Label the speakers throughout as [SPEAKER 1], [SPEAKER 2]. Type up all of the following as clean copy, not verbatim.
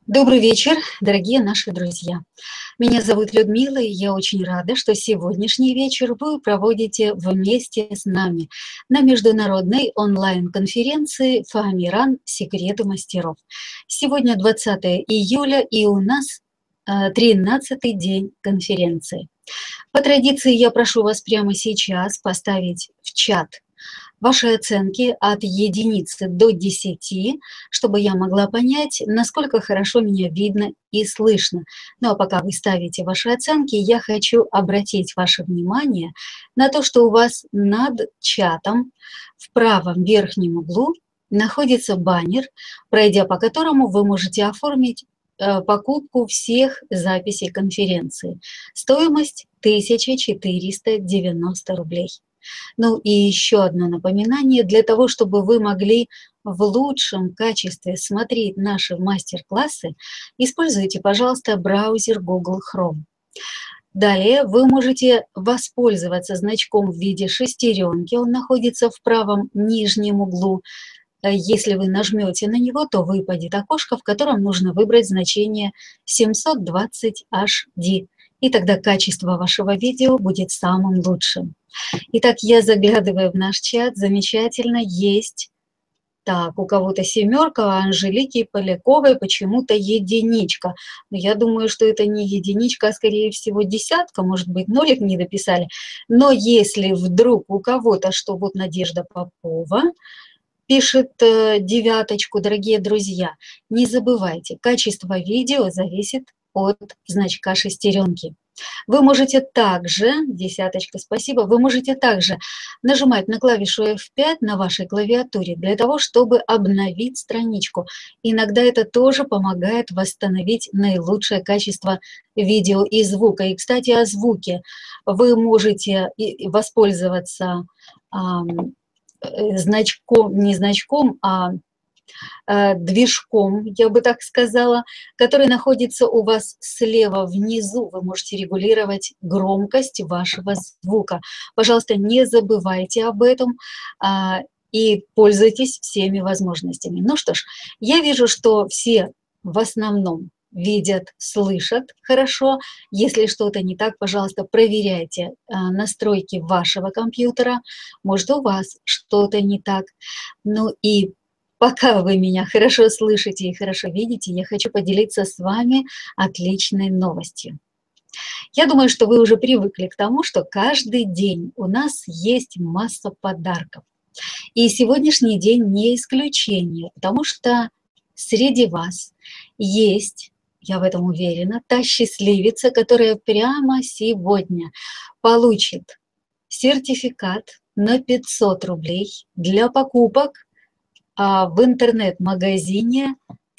[SPEAKER 1] Добрый вечер, дорогие наши друзья. Меня зовут Людмила, и я очень рада, что сегодняшний вечер вы проводите вместе с нами на международной онлайн-конференции «Фоамиран. Секреты мастеров». Сегодня 20 июля, и у нас 13-й день конференции. По традиции я прошу вас прямо сейчас поставить в чат ваши оценки от единицы до 10, чтобы я могла понять, насколько хорошо меня видно и слышно. Ну а пока вы ставите ваши оценки, я хочу обратить ваше внимание на то, что у вас над чатом в правом верхнем углу находится баннер, пройдя по которому вы можете оформить покупку всех записей конференции. Стоимость 1490 рублей. Ну и еще одно напоминание, для того, чтобы вы могли в лучшем качестве смотреть наши мастер-классы, используйте, пожалуйста, браузер Google Chrome. Далее вы можете воспользоваться значком в виде шестеренки, он находится в правом нижнем углу. Если вы нажмете на него, то выпадет окошко, в котором нужно выбрать значение 720 HD, и тогда качество вашего видео будет самым лучшим. Итак, я заглядываю в наш чат, замечательно, есть. Так, у кого-то 7, а Анжелики Поляковой почему-то единичка. Но я думаю, что это не единичка, а скорее всего 10, может быть, нолик не дописали. Но если вдруг у кого-то, что вот Надежда Попова пишет 9, дорогие друзья, не забывайте, качество видео зависит от значка шестеренки. Вы можете также, 10, спасибо, вы можете также нажимать на клавишу F5 на вашей клавиатуре для того, чтобы обновить страничку. Иногда это тоже помогает восстановить наилучшее качество видео и звука. И, кстати, о звуке. Вы можете воспользоваться значком, не значком, а движком, я бы так сказала, который находится у вас слева внизу. Вы можете регулировать громкость вашего звука. Пожалуйста, не забывайте об этом и пользуйтесь всеми возможностями. Ну что ж, я вижу, что все в основном видят, слышат хорошо. Если что-то не так, пожалуйста, проверяйте настройки вашего компьютера. Может, у вас что-то не так. Ну и пока вы меня хорошо слышите и хорошо видите, я хочу поделиться с вами отличной новостью. Я думаю, что вы уже привыкли к тому, что каждый день у нас есть масса подарков. И сегодняшний день не исключение, потому что среди вас есть, я в этом уверена, та счастливица, которая прямо сегодня получит сертификат на 500 рублей для покупок в интернет-магазине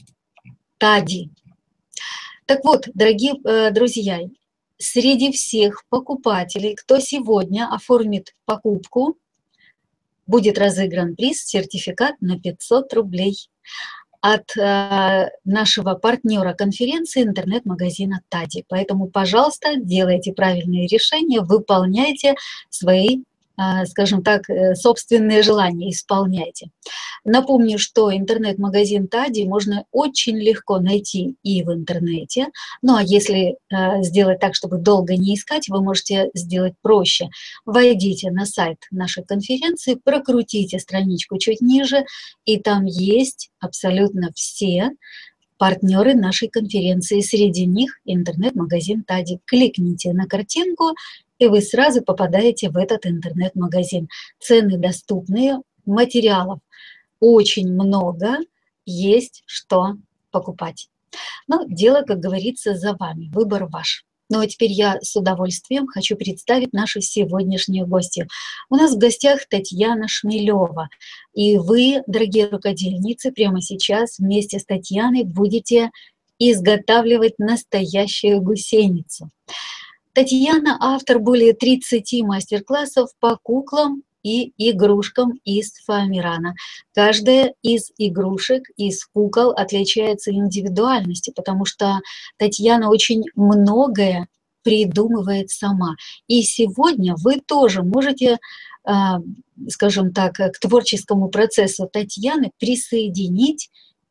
[SPEAKER 1] Тади. Так вот, дорогие друзья, среди всех покупателей, кто сегодня оформит покупку, будет разыгран приз, сертификат на 500 рублей от нашего партнера конференции интернет-магазина Тади. Поэтому, пожалуйста, делайте правильные решения, выполняйте свои, скажем так, собственные желания, исполняйте. Напомню, что интернет-магазин Тади можно очень легко найти и в интернете. Ну а если сделать так, чтобы долго не искать, вы можете сделать проще. Войдите на сайт нашей конференции, прокрутите страничку чуть ниже, и там есть абсолютно все партнеры нашей конференции. Среди них интернет-магазин Тади. Кликните на картинку, и вы сразу попадаете в этот интернет-магазин. Цены доступные, материалов очень много, есть что покупать. Но дело, как говорится, за вами, выбор ваш. Ну а теперь я с удовольствием хочу представить нашу сегодняшнюю гостью. У нас в гостях Татьяна Шмелева. И вы, дорогие рукодельницы, прямо сейчас вместе с Татьяной будете изготавливать настоящую гусеницу. Татьяна – автор более 30 мастер-классов по куклам и игрушкам из Фоамирана. Каждая из игрушек, из кукол отличается индивидуальностью, потому что Татьяна очень многое придумывает сама. И сегодня вы тоже можете, скажем так, к творческому процессу Татьяны присоединить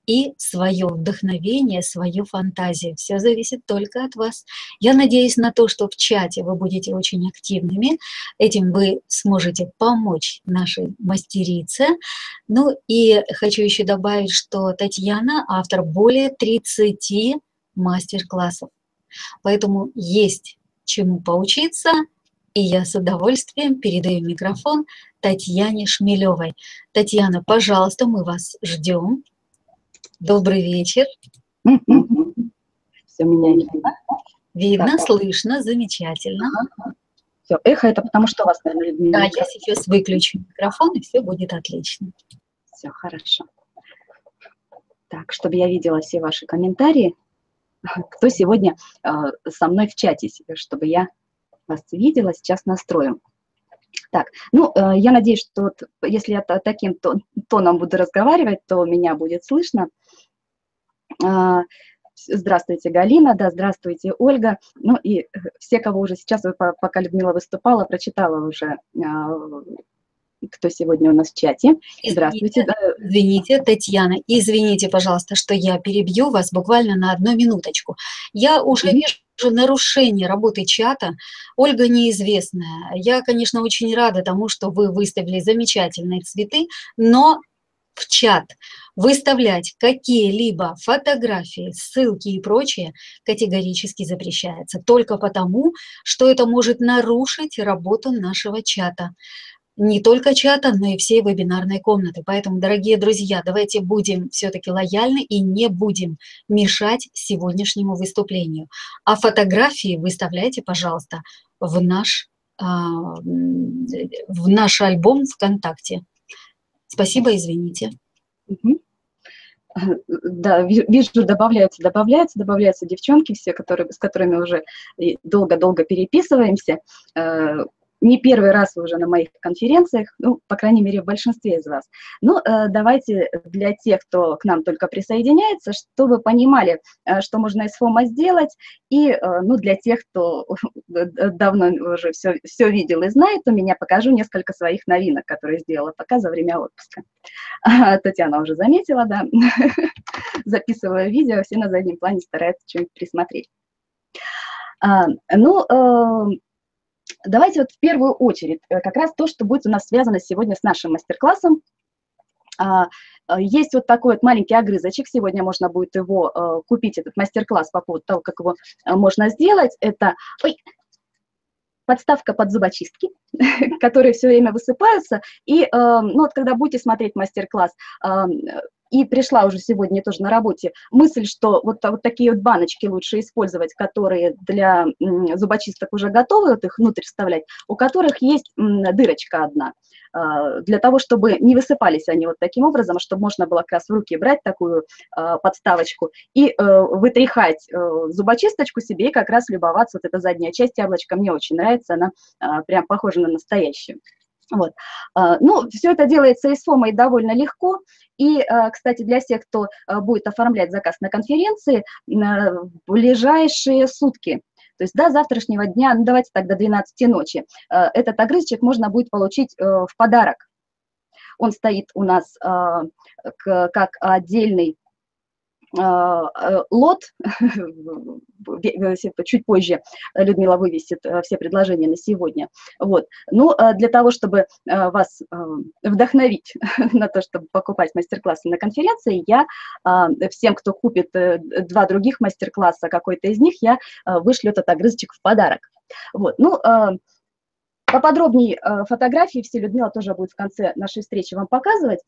[SPEAKER 1] и свое вдохновение, свою фантазию. Все зависит только от вас. Я надеюсь на то, что в чате вы будете очень активными, этим вы сможете помочь нашей мастерице. Ну и хочу еще добавить, что Татьяна автор более 30 мастер-классов, поэтому есть чему поучиться, и я с удовольствием передаю микрофон Татьяне Шмелевой. Татьяна, пожалуйста, мы вас ждем. Добрый вечер.
[SPEAKER 2] Все, меня видно?
[SPEAKER 1] Видно, слышно, замечательно.
[SPEAKER 2] Все, эхо это потому, что у вас, наверное,
[SPEAKER 1] да, я сейчас выключу микрофон, и все будет отлично.
[SPEAKER 2] Все, хорошо. Так, чтобы я видела все ваши комментарии, кто сегодня со мной в чате, чтобы я вас видела, сейчас настроим. Так, ну, я надеюсь, что вот, если я таким тоном буду разговаривать, то меня будет слышно. Здравствуйте, Галина, да, здравствуйте, Ольга. Ну и все, кого уже сейчас, пока Людмила выступала, прочитала уже, кто сегодня у нас в чате. Здравствуйте.
[SPEAKER 1] Извините, Татьяна, извините, пожалуйста, что я перебью вас буквально на 1 минуточку. Я уже вижу нарушение работы чата. Ольга неизвестная. Я, конечно, очень рада тому, что вы выставили замечательные цветы, но в чат выставлять какие-либо фотографии, ссылки и прочее категорически запрещается. Только потому, что это может нарушить работу нашего чата. Не только чата, но и всей вебинарной комнаты. Поэтому, дорогие друзья, давайте будем все-таки лояльны и не будем мешать сегодняшнему выступлению. А фотографии выставляйте, пожалуйста, в наш альбом ВКонтакте. Спасибо, извините.
[SPEAKER 2] Да, вижу, добавляются девчонки все, с которыми уже долго-долго переписываемся. Не первый раз вы уже на моих конференциях, ну, по крайней мере, в большинстве из вас. Ну, давайте для тех, кто к нам только присоединяется, чтобы понимали, что можно из ФОМа сделать, и, ну, для тех, кто давно уже все видел и знает, у меня покажу несколько своих новинок, которые сделала пока за время отпуска. Татьяна уже заметила, да, записываю видео, все на заднем плане стараются что-нибудь присмотреть. Давайте вот в первую очередь как раз то, что будет у нас связано сегодня с нашим мастер-классом. Есть вот такой вот маленький огрызочек, сегодня можно будет его купить, этот мастер-класс по поводу того, как его можно сделать. Это подставка под зубочистки, которые все время высыпаются. И ну, вот когда будете смотреть мастер-класс, и пришла уже сегодня тоже на работе мысль, что вот такие вот баночки лучше использовать, которые для зубочисток уже готовы, вот их внутрь вставлять, у которых есть дырочка одна, для того, чтобы не высыпались они вот таким образом, чтобы можно было как раз в руки брать такую подставочку и вытряхать зубочисточку себе и как раз любоваться. Вот эта задняя часть яблочка мне очень нравится, она прям похожа на настоящую. Вот. Ну, все это делается из ФОМа и довольно легко. И, кстати, для всех, кто будет оформлять заказ на конференции, в ближайшие сутки, то есть до завтрашнего дня, ну, давайте так, до 12 ночи, этот огрызочек можно будет получить в подарок. Он стоит у нас как отдельный лот, чуть позже Людмила вывесит все предложения на сегодня. Вот. Ну, для того, чтобы вас вдохновить на то, чтобы покупать мастер-классы на конференции, я всем, кто купит 2 других мастер-класса, какой-то из них, я вышлю этот огрызочек в подарок. Вот. Ну, поподробнее фотографии все Людмила тоже будет в конце нашей встречи вам показывать.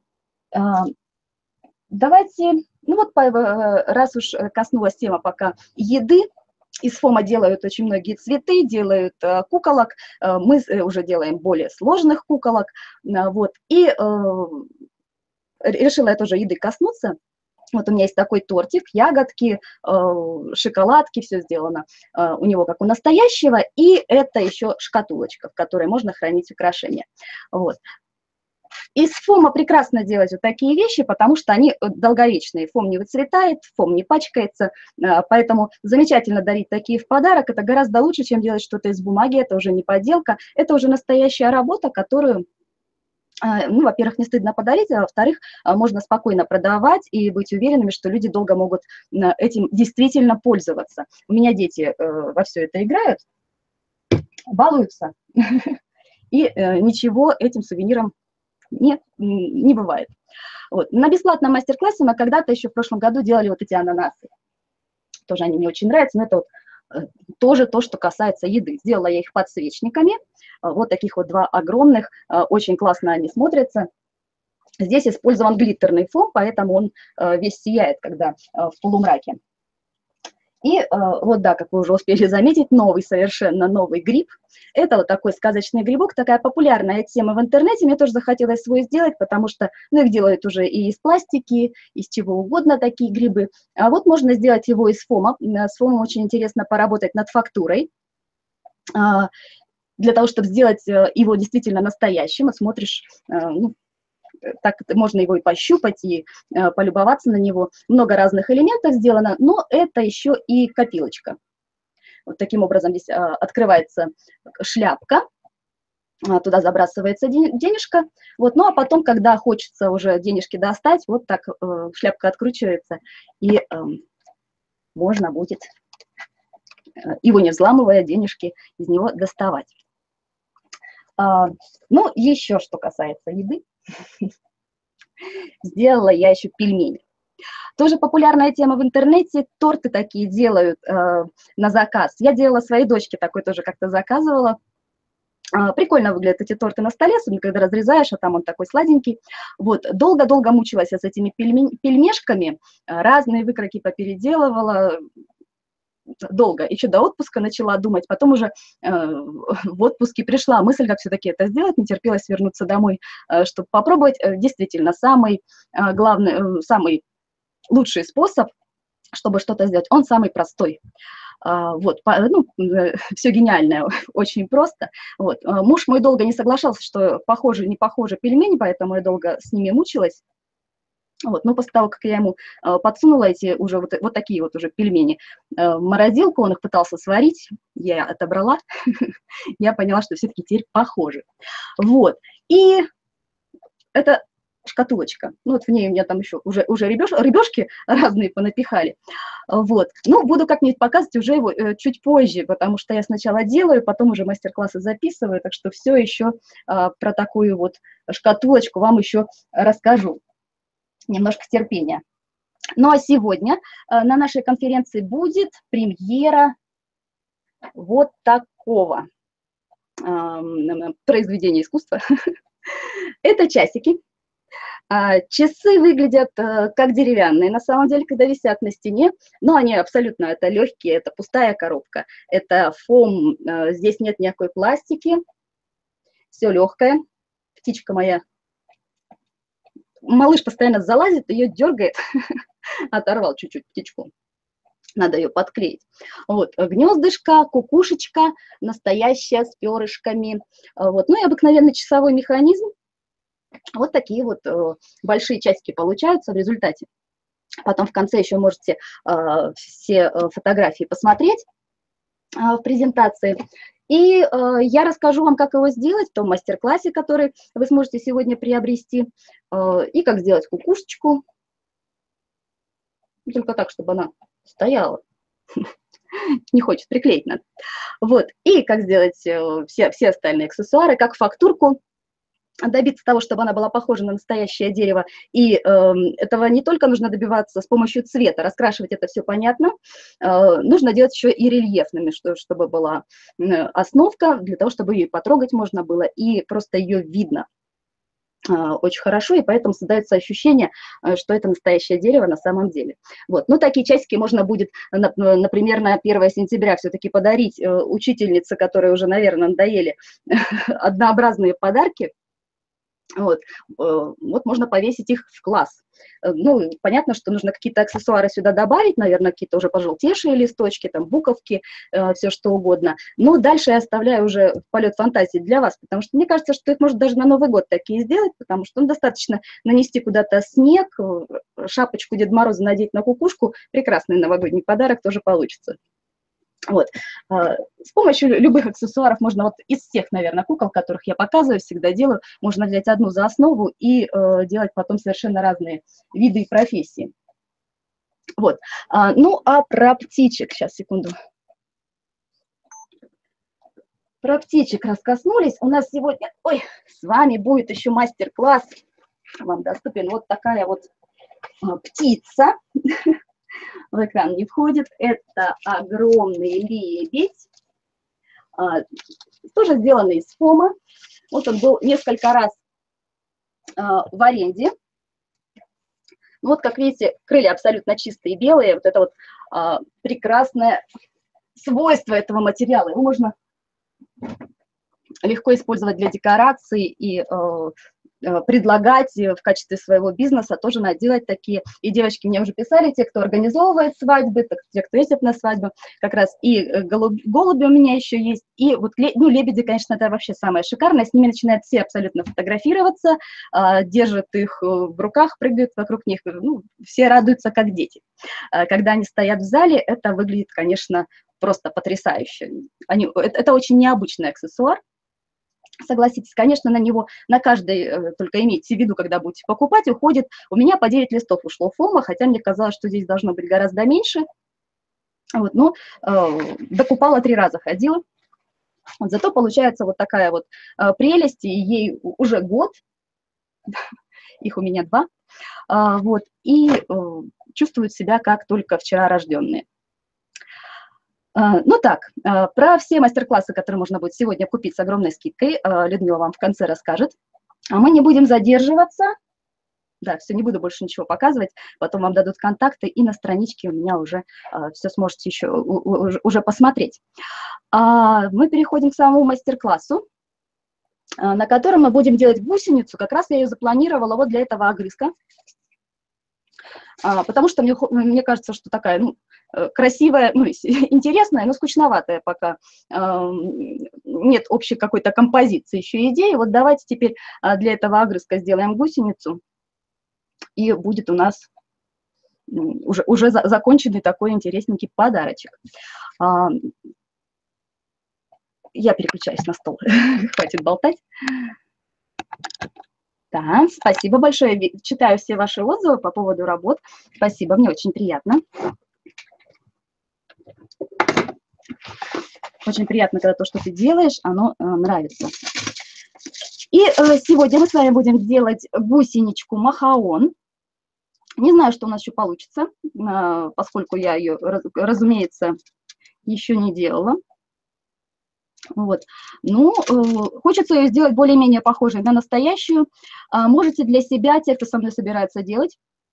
[SPEAKER 2] Давайте, ну вот раз уж коснулась тема пока еды, из ФОМа делают очень многие цветы, делают куколок, мы уже делаем более сложных куколок, вот, и решила я тоже еды коснуться. Вот у меня есть такой тортик, ягодки, шоколадки, все сделано у него как у настоящего, и это еще шкатулочка, в которой можно хранить украшения. Вот. Из ФОМа прекрасно делать вот такие вещи, потому что они долговечные. ФОМ не выцветает, ФОМ не пачкается, поэтому замечательно дарить такие в подарок. Это гораздо лучше, чем делать что-то из бумаги, это уже не подделка, это уже настоящая работа, которую Ну, во-первых, не стыдно подарить, а во-вторых, можно спокойно продавать и быть уверенными, что люди долго могут этим действительно пользоваться. У меня дети во все это играют, балуются, и ничего этим сувениром не бывает. Вот. На бесплатном мастер-классе мы когда-то еще в прошлом году делали вот эти ананасы. Тоже они мне очень нравятся, но это вот тоже то, что касается еды. Сделала я их подсвечниками, вот таких вот два огромных, очень классно они смотрятся. Здесь использован глиттерный фон, поэтому он весь сияет, когда в полумраке. И вот да, как вы уже успели заметить, новый, совершенно новый гриб. Это вот такой сказочный грибок, такая популярная тема в интернете. Мне тоже захотелось свой сделать, потому что ну, их делают уже и из пластики, из чего угодно такие грибы. А вот можно сделать его из фома. С фомом очень интересно поработать над фактурой. Для того, чтобы сделать его действительно настоящим, вот смотришь, ну, так можно его и пощупать, и полюбоваться на него. Много разных элементов сделано, но это еще и копилочка. Вот таким образом здесь открывается шляпка, туда забрасывается денежка. Вот, ну а потом, когда хочется уже денежки достать, вот так шляпка откручивается, и можно будет, его не взламывая, денежки из него доставать. Ну, еще что касается еды. Сделала я еще пельмени. Тоже популярная тема в интернете. Торты такие делают на заказ. Я делала своей дочке такой тоже как-то заказывала. Прикольно выглядят эти торты на столе, особенно когда разрезаешь, а там он такой сладенький. Вот, долго-долго мучилась я с этими пельмешками. Разные выкроки попеределывала. Долго, еще до отпуска начала думать, потом уже в отпуске пришла мысль, как все-таки это сделать, не терпелось вернуться домой, чтобы попробовать. Действительно, самый главный, самый лучший способ, чтобы что-то сделать, он самый простой. Вот, ну, все гениальное, очень просто. Вот. Муж мой долго не соглашался, что похоже, не похоже пельмени, поэтому я долго с ними мучилась. Вот, но после того, как я ему подсунула эти уже вот такие вот уже пельмени в морозилку, он их пытался сварить, я отобрала, я поняла, что все-таки теперь похожи. Вот, и это шкатулочка, ну вот в ней у меня там еще уже рыбешки разные понапихали, вот. Ну, буду как-нибудь показывать уже его чуть позже, потому что я сначала делаю, потом уже мастер-классы записываю, так что все еще про такую вот шкатулочку вам еще расскажу. Немножко терпения. Ну а сегодня на нашей конференции будет премьера вот такого произведения искусства. Это часики. Часы выглядят как деревянные, на самом деле, когда висят на стене, но они абсолютно, это легкие, это пустая коробка, это фом, здесь нет никакой пластики, все легкое. Птичка моя, малыш постоянно залазит, ее дергает, оторвал чуть-чуть птичку, надо ее подклеить. Вот, гнездышко, кукушечка, настоящая, с перышками, вот, ну и обыкновенный часовой механизм. Вот такие вот большие часики получаются в результате. Потом в конце еще можете все фотографии посмотреть в презентации. И я расскажу вам, как его сделать в том мастер-классе, который вы сможете сегодня приобрести, и как сделать кукушечку, только так, чтобы она стояла, не хочет, приклеить надо. Вот, и как сделать все остальные аксессуары, как фактурку, добиться того, чтобы она была похожа на настоящее дерево. И этого не только нужно добиваться с помощью цвета, раскрашивать это все понятно, нужно делать еще и рельефными, чтобы была основка, для того, чтобы ее потрогать можно было, и просто ее видно очень хорошо, и поэтому создается ощущение, что это настоящее дерево на самом деле. Вот. Ну, такие часики можно будет, например, на 1 сентября все-таки подарить учительнице, которой уже, наверное, надоели однообразные подарки. Вот, вот можно повесить их в класс. Ну, понятно, что нужно какие-то аксессуары сюда добавить, наверное, какие-то уже пожелтевшие листочки, там, буковки, все что угодно. Но дальше я оставляю уже полет фантазии для вас, потому что мне кажется, что их можно даже на Новый год такие сделать, потому что достаточно нанести куда-то снег, шапочку Деда Мороза надеть на кукушку, прекрасный новогодний подарок тоже получится. Вот. С помощью любых аксессуаров можно вот из всех, наверное, кукол, которых я показываю, всегда делаю, можно взять одну за основу и делать потом совершенно разные виды и профессии. Вот. Ну, а про птичек, сейчас, секунду. Про птичек раз коснулись. У нас сегодня, ой, с вами будет еще мастер-класс. Вам доступен вот такая вот птица. В экран не входит. Это огромный лебедь. Тоже сделанный из фома. Вот он был несколько раз в аренде. Вот, как видите, крылья абсолютно чистые, белые. Вот это вот прекрасное свойство этого материала. Его можно легко использовать для декорации и предлагать в качестве своего бизнеса тоже делать такие. И девочки мне уже писали, те, кто организовывает свадьбы, те, кто ездит на свадьбу, как раз и голуби у меня еще есть, и вот ну, лебеди, конечно, это вообще самое шикарное, с ними начинают все абсолютно фотографироваться, держат их в руках, прыгают вокруг них, ну, все радуются, как дети. Когда они стоят в зале, это выглядит, конечно, просто потрясающе. Это очень необычный аксессуар. Согласитесь, конечно, на него, на каждый, только имейте в виду, когда будете покупать, уходит, у меня по 9 листов ушло фома, хотя мне казалось, что здесь должно быть гораздо меньше. Вот, но докупала 3 раза, ходила. Вот, зато получается вот такая вот прелесть, и ей уже год, их у меня 2, вот, и чувствуют себя как только вчера рожденные. Ну так, про все мастер-классы, которые можно будет сегодня купить с огромной скидкой, Людмила вам в конце расскажет. А мы не будем задерживаться. Да, все, не буду больше ничего показывать. Потом вам дадут контакты, и на страничке у меня уже все сможете еще уже посмотреть. Мы переходим к самому мастер-классу, на котором мы будем делать гусеницу. Как раз я ее запланировала вот для этого огрызка. Потому что мне кажется, что такая, ну, красивая, ну, интересная, но скучноватая пока. Нет общей какой-то композиции, еще идеи. Вот давайте теперь для этого огрызка сделаем гусеницу, и будет у нас уже законченный такой интересненький подарочек. Я переключаюсь на стол, хватит болтать. Да, спасибо большое. Читаю все ваши отзывы по поводу работ. Спасибо, мне очень приятно. Очень приятно, когда то, что ты делаешь, оно нравится. И сегодня мы с вами будем делать гусеничку махаон. Не знаю, что у нас еще получится, поскольку я ее, разумеется, еще не делала. Вот. Ну, хочется ее сделать более-менее похожей на настоящую. Можете для себя, те, кто со мной собирается делать,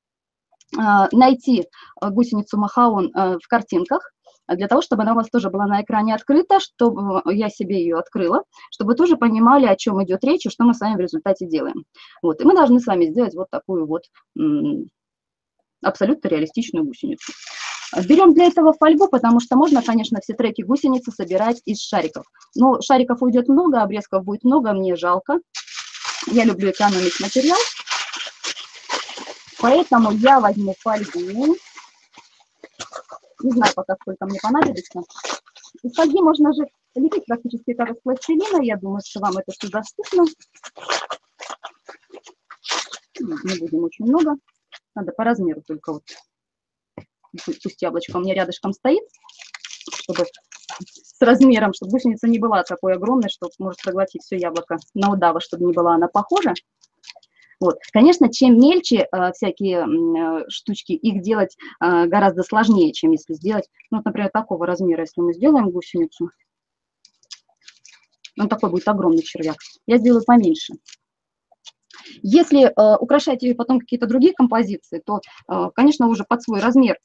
[SPEAKER 2] найти гусеницу махаон в картинках, для того, чтобы она у вас тоже была на экране открыта, чтобы я себе ее открыла, чтобы вы тоже понимали, о чем идет речь и что мы с вами в результате делаем. Вот. И мы должны с вами сделать вот такую вот абсолютно реалистичную гусеницу. Берем для этого фольгу, потому что можно, конечно, все треки гусеницы собирать из шариков. Но шариков уйдет много, обрезков будет много, мне жалко. Я люблю экономить материал. Поэтому я возьму фольгу. Не знаю пока, сколько мне понадобится. Из фольги можно же лепить практически как из пластилина. Я думаю, что вам это все доступно. Не будем очень много. Надо по размеру только вот. Пусть яблочко у меня рядышком стоит, чтобы с размером, чтобы гусеница не была такой огромной, что может проглотить все яблоко на удава, чтобы не была она похожа. Вот. Конечно, чем мельче всякие штучки, их делать гораздо сложнее, чем если сделать, ну, например, такого размера, если мы сделаем гусеницу, он такой будет огромный червяк, я сделаю поменьше. Если украшать ее потом какие-то другие композиции, то, конечно, уже под свой размер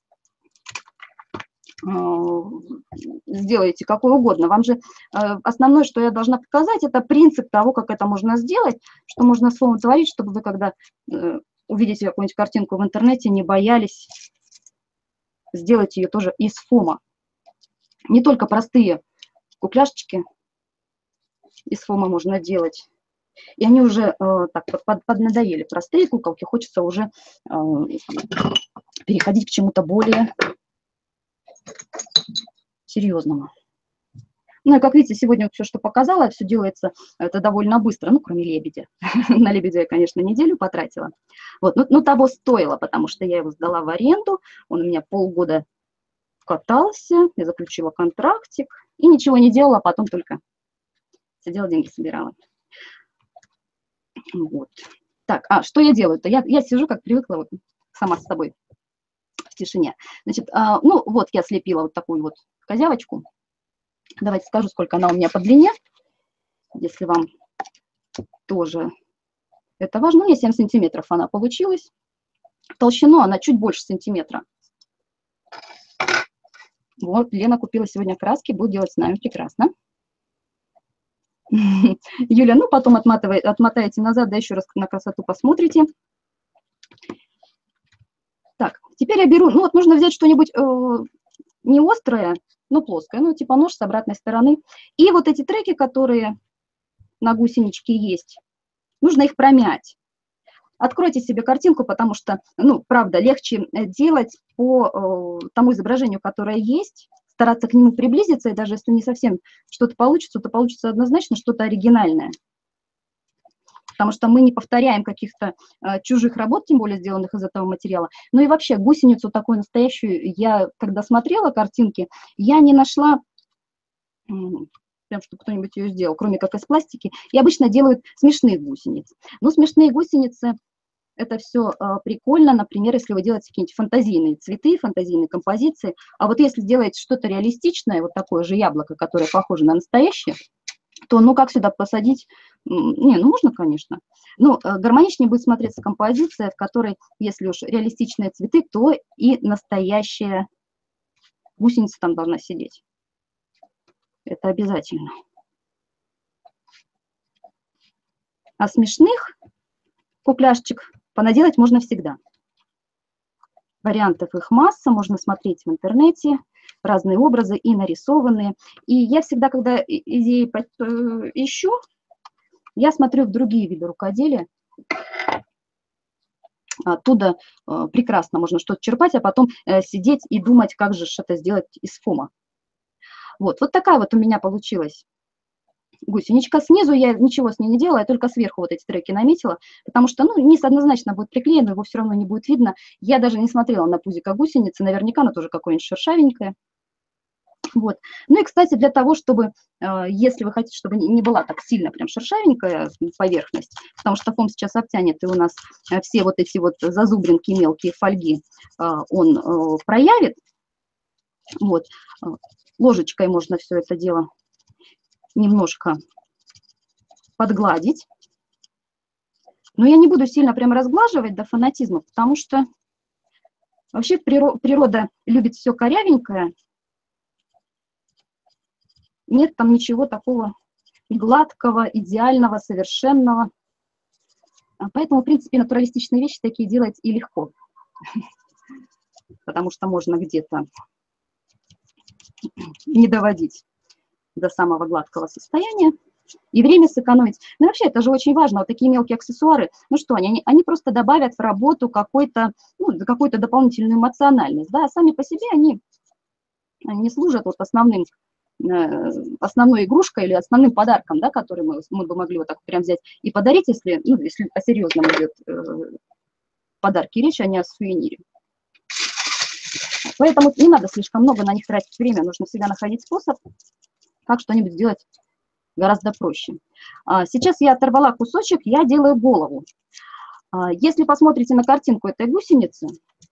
[SPEAKER 2] сделайте какой угодно. Вам же основное, что я должна показать, это принцип того, как это можно сделать, что можно словом творить, чтобы вы, когда увидите какую-нибудь картинку в интернете, не боялись сделать ее тоже из фома. Не только простые кукляшечки из фома можно делать. И они уже так поднадоели. Простые куколки, хочется уже переходить к чему-то более серьезному. Ну и как видите, сегодня все, что показала, все делается это довольно быстро, ну кроме лебедя. На лебедя я, конечно, неделю потратила. Вот, но того стоило, потому что я его сдала в аренду, он у меня полгода катался, я заключила контрактик и ничего не делала, а потом только сидела, деньги собирала. Вот. Так, что я делаю-то? Я сижу, как привыкла, вот, сама с собой в тишине. Значит, ну вот я слепила вот такую вот козявочку. Давайте скажу, сколько она у меня по длине, если вам тоже это важно. У меня 7 сантиметров она получилась. Толщину она чуть больше сантиметра. Вот, Лена купила сегодня краски, будет делать с нами прекрасно. Юля, ну потом отмотаете назад, да еще раз на красоту посмотрите. Так, теперь я беру, ну вот нужно взять что-нибудь не острое, но плоское, ну типа нож с обратной стороны. И вот эти треки, которые на гусеничке есть, нужно их промять. Откройте себе картинку, потому что, ну, правда, легче делать по тому изображению, которое есть, стараться к нему приблизиться, и даже если не совсем что-то получится, то получится однозначно что-то оригинальное. Потому что мы не повторяем каких-то чужих работ, тем более сделанных из этого материала. Ну и вообще гусеницу такую настоящую, я когда смотрела картинки, я не нашла, прям, чтобы кто-нибудь ее сделал, кроме как из пластики. И обычно делают смешные гусеницы. Но смешные гусеницы – это все прикольно, например, если вы делаете какие-нибудь фантазийные цветы, фантазийные композиции. А вот если делаете что-то реалистичное, вот такое же яблоко, которое похоже на настоящее, то ну как сюда посадить? Не, ну можно, конечно. Но гармоничнее будет смотреться композиция, в которой, если уж реалистичные цветы, то и настоящая гусеница там должна сидеть. Это обязательно. А смешных кукляшечек понаделать можно всегда. Вариантов их масса, можно смотреть в интернете, разные образы и нарисованные. И я всегда, когда идеи ищу, я смотрю в другие виды рукоделия. Оттуда прекрасно можно что-то черпать, а потом сидеть и думать, как же это сделать из фома. Вот такая вот у меня получилась гусеничка. Снизу я ничего с ней не делала, я только сверху вот эти треки наметила, потому что, ну, низ однозначно будет приклеен, его все равно не будет видно. Я даже не смотрела на пузико гусеницы, наверняка она тоже какое-нибудь шершавенькое. Вот. Ну и, кстати, для того, чтобы, если вы хотите, чтобы не была так сильно прям шершавенькая поверхность, потому что фом сейчас обтянет, и у нас все вот эти вот зазубринки мелкие фольги он проявит. Вот. Ложечкой можно все это дело немножко подгладить. Но я не буду сильно прям разглаживать до фанатизма, потому что вообще природа любит все корявенькое. Нет там ничего такого гладкого, идеального, совершенного. Поэтому, в принципе, натуралистичные вещи такие делать и легко. Потому что можно где-то не доводить до самого гладкого состояния и время сэкономить. Ну, вообще, это же очень важно. Вот такие мелкие аксессуары, ну что, они просто добавят в работу какую-то дополнительную эмоциональность. Да? А сами по себе они не служат вот основной игрушкой или основным подарком, да, который мы бы могли вот так прям взять и подарить, если о серьезном идет подарки речь, а не о сувенире. Поэтому не надо слишком много на них тратить время, нужно всегда находить способ, как что-нибудь сделать гораздо проще. Сейчас я оторвала кусочек, я делаю голову. Если посмотрите на картинку этой гусеницы,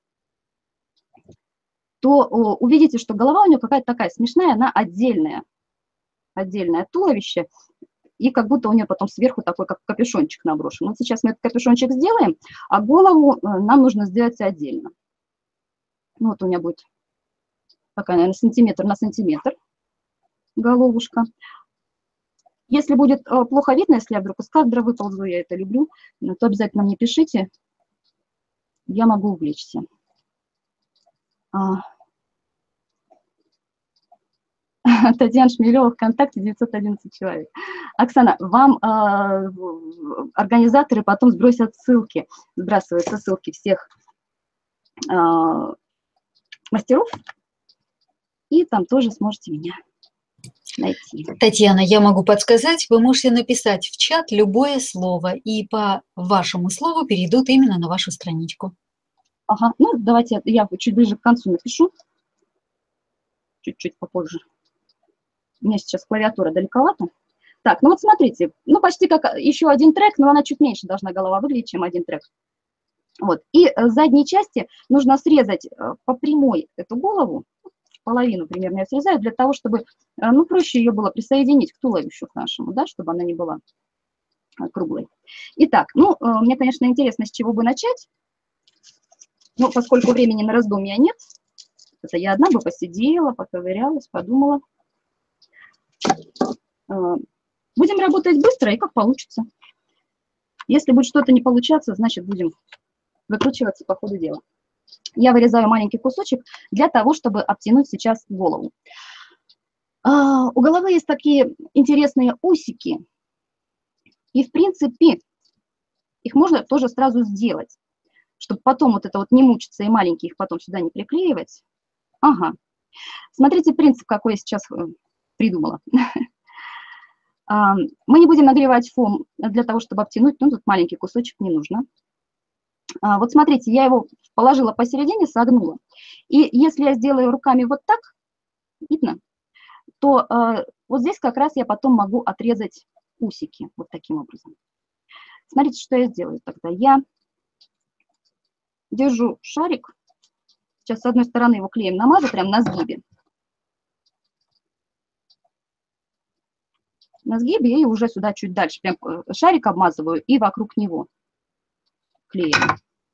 [SPEAKER 2] то увидите, что голова у нее какая-то такая смешная, она отдельное туловище, и как будто у нее потом сверху такой, как капюшончик наброшен. Вот сейчас мы этот капюшончик сделаем, а голову нам нужно сделать отдельно. Ну, вот у меня будет такая, наверное, сантиметр на сантиметр головушка. Если будет плохо видно, если я вдруг из кадра выползу, я это люблю, то обязательно мне пишите, я могу увлечься. Татьяна Шмелева, ВКонтакте, 911 человек. Оксана, вам организаторы потом сбросят ссылки, сбрасываются ссылки всех мастеров, и там тоже сможете меня найти.
[SPEAKER 1] Татьяна, я могу подсказать, вы можете написать в чат любое слово, и по вашему слову перейдут именно на вашу страничку.
[SPEAKER 2] Ага, ну давайте я чуть ближе к концу напишу, чуть-чуть попозже. У меня сейчас клавиатура далековато. Так, ну вот смотрите, ну почти как еще один трек, но она чуть меньше должна голова выглядеть, чем один трек. Вот, и с задней части нужно срезать по прямой эту голову, половину примерно я срезаю, для того, чтобы, ну, проще ее было присоединить к туловищу к нашему, да, чтобы она не была круглой. Итак, ну, мне, конечно, интересно, с чего бы начать, но поскольку времени на раздумья нет, это я одна бы посидела, поковырялась, подумала. Будем работать быстро и как получится. Если будет что-то не получаться, значит, будем выкручиваться по ходу дела. Я вырезаю маленький кусочек для того, чтобы обтянуть сейчас голову. У головы есть такие интересные усики, и, в принципе, их можно тоже сразу сделать, чтобы потом вот это вот не мучиться и маленькие их потом сюда не приклеивать. Ага. Смотрите, принцип, какой я сейчас придумала. Мы не будем нагревать фом для того, чтобы обтянуть, ну, тут маленький кусочек не нужно. Вот смотрите, я его положила посередине, согнула. И если я сделаю руками вот так, видно, то вот здесь как раз я потом могу отрезать усики вот таким образом. Смотрите, что я сделаю тогда. Я держу шарик. Сейчас с одной стороны его клеем намажу, прям на сгибе. На сгибе и уже сюда чуть дальше. Прям шарик обмазываю и вокруг него клеем.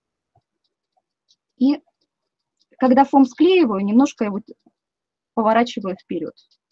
[SPEAKER 2] И когда фом склеиваю, немножко его поворачиваю вперед.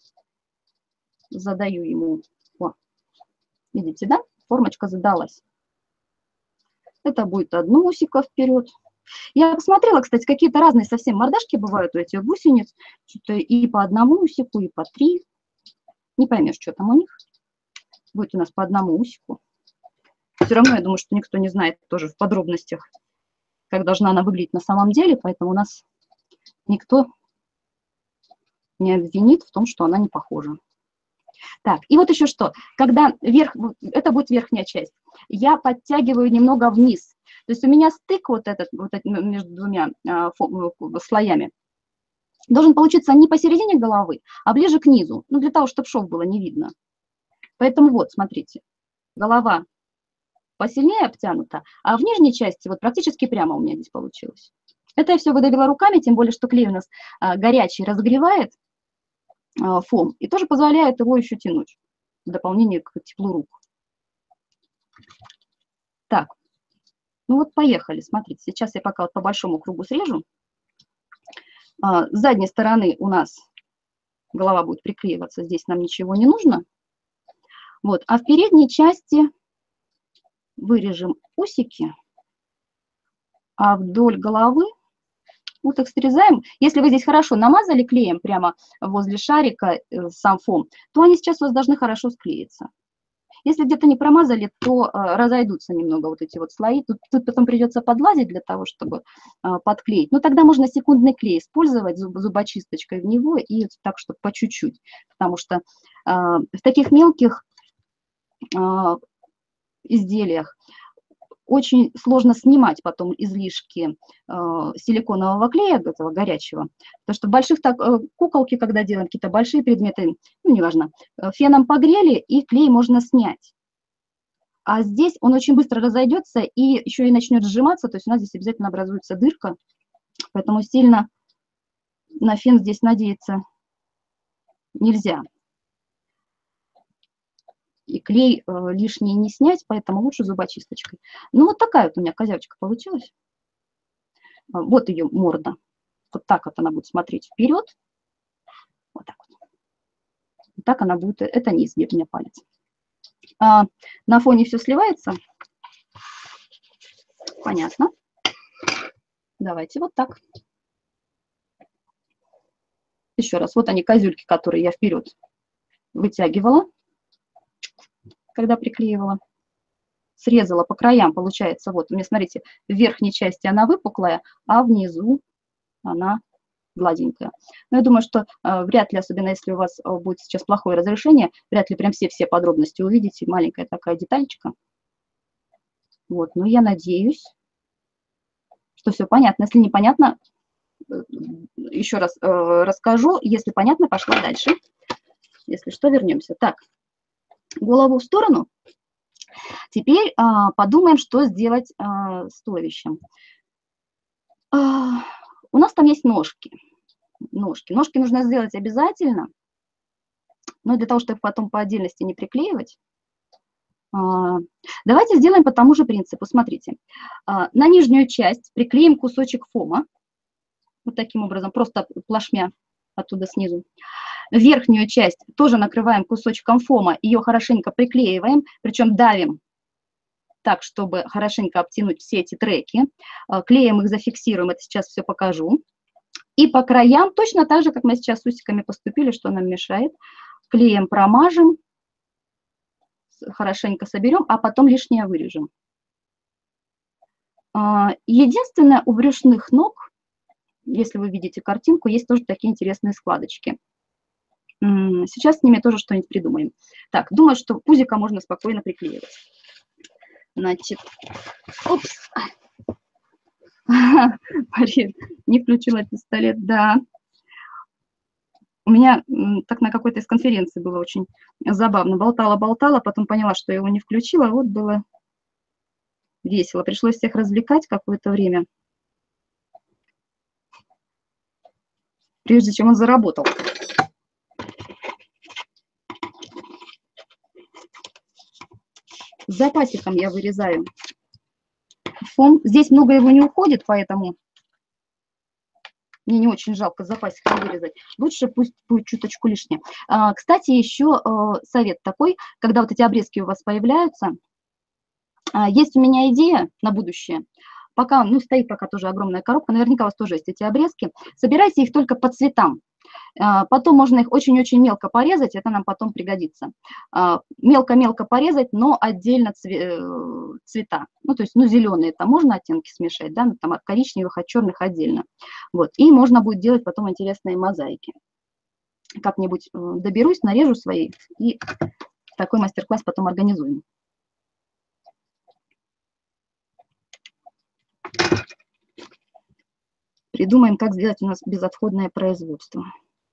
[SPEAKER 2] Задаю ему. О, видите, да? Формочка задалась. Это будет одно усико вперед. Я посмотрела, кстати, какие-то разные совсем мордашки бывают у этих гусениц. Что-то и по одному усику, и по 3. Не поймешь, что там у них. Будет у нас по одному усику. Все равно, я думаю, что никто не знает тоже в подробностях, как должна она выглядеть на самом деле, поэтому у нас никто не обвинит в том, что она не похожа. Так, и вот еще что. Когда это будет верхняя часть, я подтягиваю немного вниз. То есть у меня стык вот этот между двумя слоями должен получиться не посередине головы, а ближе к низу, ну, для того, чтобы шов было не видно. Поэтому вот, смотрите, голова посильнее обтянута, а в нижней части вот практически прямо у меня здесь получилось. Это я все выдавила руками, тем более, что клей у нас горячий, разогревает фом и тоже позволяет его еще тянуть в дополнение к теплу рук. Так, ну вот поехали, смотрите, сейчас я пока вот по большому кругу срежу. С задней стороны у нас голова будет приклеиваться, здесь нам ничего не нужно. Вот, а в передней части вырежем усики, а вдоль головы вот их срезаем. Если вы здесь хорошо намазали клеем прямо возле шарика сам фом, то они сейчас у вас должны хорошо склеиться. Если где-то не промазали, то разойдутся немного вот эти вот слои. Тут потом придется подлазить для того, чтобы подклеить. Но тогда можно секундный клей использовать, зубочисточкой в него и так, чтобы по чуть-чуть. Потому что в таких мелких изделиях очень сложно снимать потом излишки силиконового клея, этого горячего. Потому что в больших куколки, когда делаем какие-то большие предметы, ну, неважно, феном погрели, и клей можно снять. А здесь он очень быстро разойдется и еще и начнет сжиматься, то есть у нас здесь обязательно образуется дырка, поэтому сильно на фен здесь надеяться нельзя. И клей лишний не снять, поэтому лучше зубочисточкой. Ну, вот такая вот у меня козявочка получилась. Вот ее морда. Вот так вот она будет смотреть вперед. Вот так вот. Вот так она будет. Это низ, где у меня палец. На фоне все сливается. Понятно. Давайте вот так. Еще раз. Вот они, козюльки, которые я вперед вытягивала, когда приклеивала. Срезала по краям, получается, вот, у меня, смотрите, в верхней части она выпуклая, а внизу она гладенькая. Но я думаю, что вряд ли, особенно если у вас будет сейчас плохое разрешение, вряд ли прям все подробности увидите. Маленькая такая детальчика. Вот, ну я надеюсь, что все понятно. Если непонятно, еще раз расскажу. Если понятно, пошла дальше. Если что, вернемся. Так, голову в сторону. Теперь подумаем, что сделать с туловищем. У нас там есть ножки. Ножки нужно сделать обязательно, но для того, чтобы потом по отдельности не приклеивать, давайте сделаем по тому же принципу. Смотрите, на нижнюю часть приклеим кусочек фома, вот таким образом, просто плашмя оттуда снизу. Верхнюю часть тоже накрываем кусочком фома, ее хорошенько приклеиваем, причем давим так, чтобы хорошенько обтянуть все эти треки. Клеем их, зафиксируем, это сейчас все покажу. И по краям, точно так же, как мы сейчас с усиками поступили, что нам мешает, клеем промажем, хорошенько соберем, а потом лишнее вырежем. Единственное, у брюшных ног, если вы видите картинку, есть тоже такие интересные складочки. Сейчас с ними тоже что-нибудь придумаем. Так, думаю, что пузико можно спокойно приклеивать. Значит, упс. Мария, не включила пистолет, да. У меня так на какой-то из конференций было очень забавно. Болтала, потом поняла, что я его не включила. Вот было весело. Пришлось всех развлекать какое-то время, прежде чем он заработал. С запасиком я вырезаю фон. Здесь много его не уходит, поэтому мне не очень жалко запасиком вырезать. Лучше пусть будет чуточку лишнее. Кстати, еще совет такой, когда вот эти обрезки у вас появляются, есть у меня идея на будущее. Пока, ну, стоит пока тоже огромная коробка, наверняка у вас тоже есть эти обрезки. Собирайте их только по цветам. Потом можно их очень-очень мелко порезать, это нам потом пригодится. Мелко-мелко порезать, но отдельно цвета. Ну, то есть, ну, зеленые там можно оттенки смешать, да, ну, там от коричневых, от черных отдельно. Вот, и можно будет делать потом интересные мозаики. Как-нибудь доберусь, нарежу свои и такой мастер-класс потом организуем. Придумаем, как сделать у нас безотходное производство.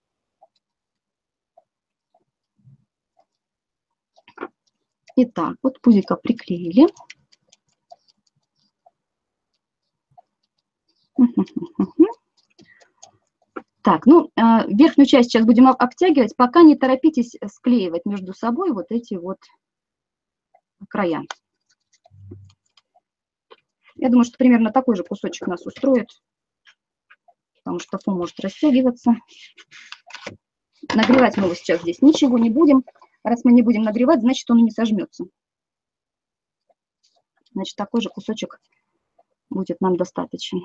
[SPEAKER 2] Итак, вот пузико приклеили. Так, ну, верхнюю часть сейчас будем обтягивать. Пока не торопитесь склеивать между собой вот эти вот края. Я думаю, что примерно такой же кусочек нас устроит, потому что фон может растягиваться. Нагревать мы его сейчас здесь ничего не будем. Раз мы не будем нагревать, значит, он и не сожмется. Значит, такой же кусочек будет нам достаточен.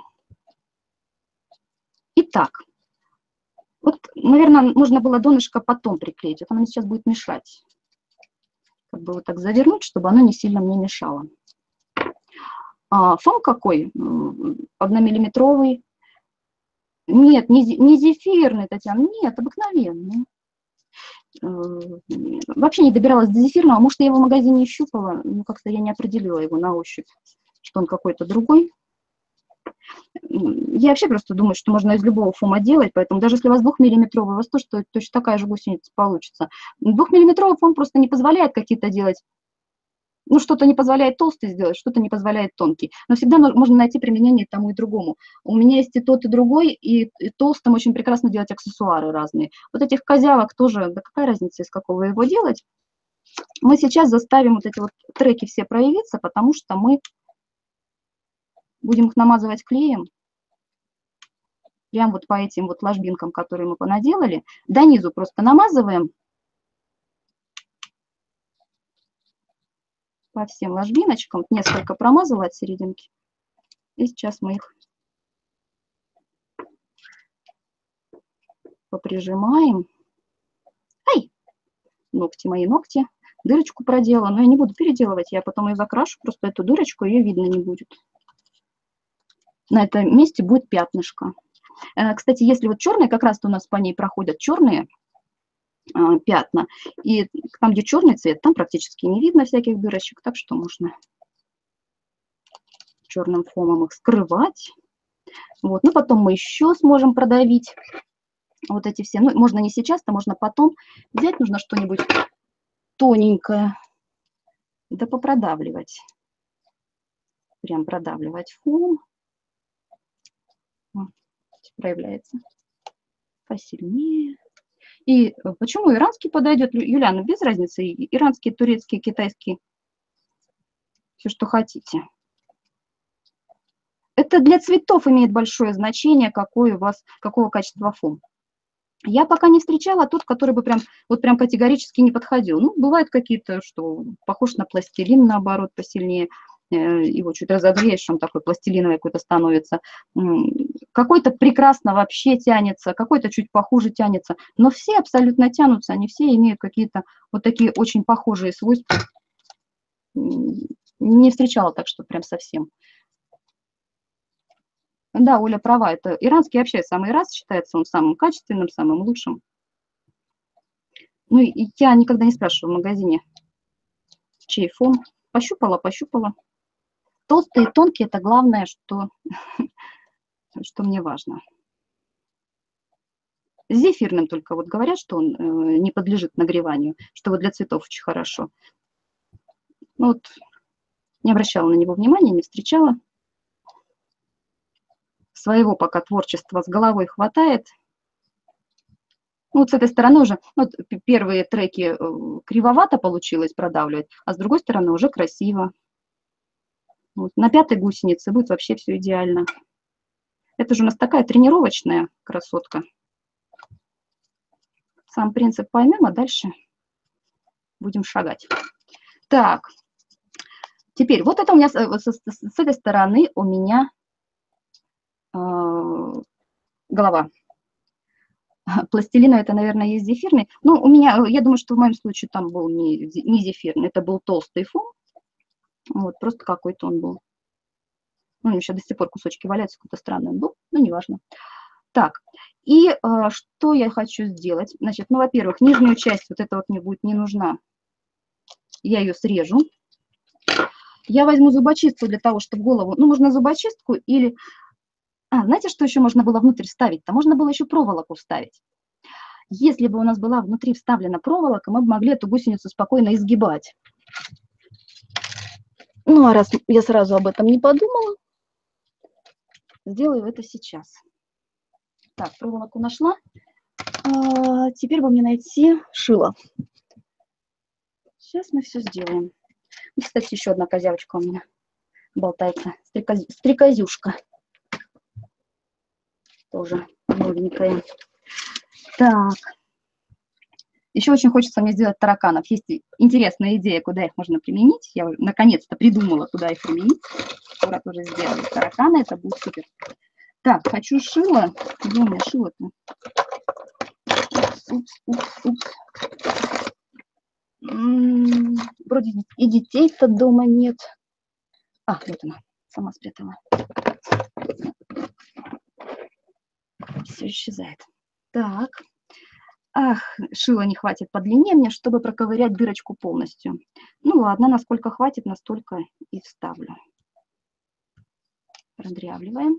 [SPEAKER 2] Итак, вот, наверное, можно было донышко потом приклеить. Вот оно мне сейчас будет мешать. Как бы вот так завернуть, чтобы оно не сильно мне мешало. Фон какой? 1-миллиметровый. Нет, не зефирный, Татьяна, нет, обыкновенный. Вообще не добиралась до зефирного, может, я его в магазине щупала, но как-то я не определила его на ощупь, что он какой-то другой. Я вообще просто думаю, что можно из любого фома делать, поэтому даже если у вас 2-миллиметровый, у вас тоже точно такая же гусеница получится. 2-миллиметровый фон просто не позволяет какие-то делать, ну, что-то не позволяет толстый сделать, что-то не позволяет тонкий. Но всегда можно найти применение тому и другому. У меня есть и тот, и другой, и толстым очень прекрасно делать аксессуары разные. Вот этих козявок тоже, да какая разница, из какого его делать. Мы сейчас заставим вот эти вот треки все проявиться, потому что мы будем их намазывать клеем. Прям вот по этим вот ложбинкам, которые мы понаделали. До низу просто намазываем. По всем ложбиночкам, несколько промазала от серединки, и сейчас мы их поприжимаем. Ай! Ногти, мои ногти, дырочку проделала, но я не буду переделывать, я потом ее закрашу, просто эту дырочку, ее видно не будет. На этом месте будет пятнышко. Кстати, если вот черные, как раз-то у нас по ней проходят черные пятна, и там, где черный цвет, там практически не видно всяких дырочек, так что можно черным фомом их скрывать. Вот. Ну, потом мы еще сможем продавить вот эти все. Ну, можно не сейчас, а можно потом. Взять нужно что-нибудь тоненькое, да попродавливать. Прям продавливать фом. Проявляется посильнее. И почему иранский подойдет, Юлиана, без разницы, иранский, турецкий, китайский, все, что хотите. Это для цветов имеет большое значение, какой у вас, какого качества фон. Я пока не встречала тот, который бы прям, вот прям категорически не подходил. Ну, бывают какие-то, что похож на пластилин, наоборот, посильнее. Его чуть разогреешь, он такой пластилиновый какой-то становится. Какой-то прекрасно вообще тянется, какой-то чуть похуже тянется. Но все абсолютно тянутся, они все имеют какие-то вот такие очень похожие свойства. Не встречала так, что прям совсем. Да, Оля права, это иранский вообще самый раз считается он самым качественным, самым лучшим. Ну, и я никогда не спрашиваю в магазине, чей фон. Пощупала, пощупала. Толстые и тонкие – это главное, что мне важно. С зефирным только вот говорят, что он не подлежит нагреванию, что вот для цветов очень хорошо. Ну, вот не обращала на него внимания, не встречала. Своего пока творчества с головой хватает. Ну, вот с этой стороны уже, вот первые треки кривовато получилось продавливать, а с другой стороны уже красиво. Вот. На пятой гусенице будет вообще все идеально. Это же у нас такая тренировочная красотка. Сам принцип поймем, а дальше будем шагать. Так, теперь вот это у меня с этой стороны у меня голова. Пластилина это, наверное, есть зефирный. Ну, у меня, я думаю, что в моем случае там был не зефирный, это был толстый фон. Вот, просто какой-то он был. Ну, еще до сих пор кусочки валяются, какой-то странный он был, но неважно. Так, и что я хочу сделать? Значит, ну, во-первых, нижнюю часть, вот эта вот мне будет не нужна. Я ее срежу. Я возьму зубочистку для того, чтобы голову... Ну, можно зубочистку или... знаете, что еще можно было внутрь вставить-то? Можно было еще проволоку вставить. Если бы у нас была внутри вставлена проволока, мы бы могли эту гусеницу спокойно изгибать. Ну, а раз я сразу об этом не подумала, сделаю это сейчас. Так, проволоку нашла. Теперь бы мне найти шило. Сейчас мы все сделаем. И, кстати, еще одна козявочка у меня болтается. Стрекозюшка. Тоже новенькая. Так. Еще очень хочется мне сделать тараканов. Есть интересная идея, куда их можно применить. Я наконец-то придумала, куда их применить. Скоро тоже сделаю тараканы. Это будет супер. Так, хочу шило. Где у меня шило-то? Упс. Вроде и детей-то дома нет. Вот она, сама спрятала. Все исчезает. Так. Шила не хватит по длине мне, чтобы проковырять дырочку полностью. Ну ладно, насколько хватит, настолько и вставлю. Продрявливаем.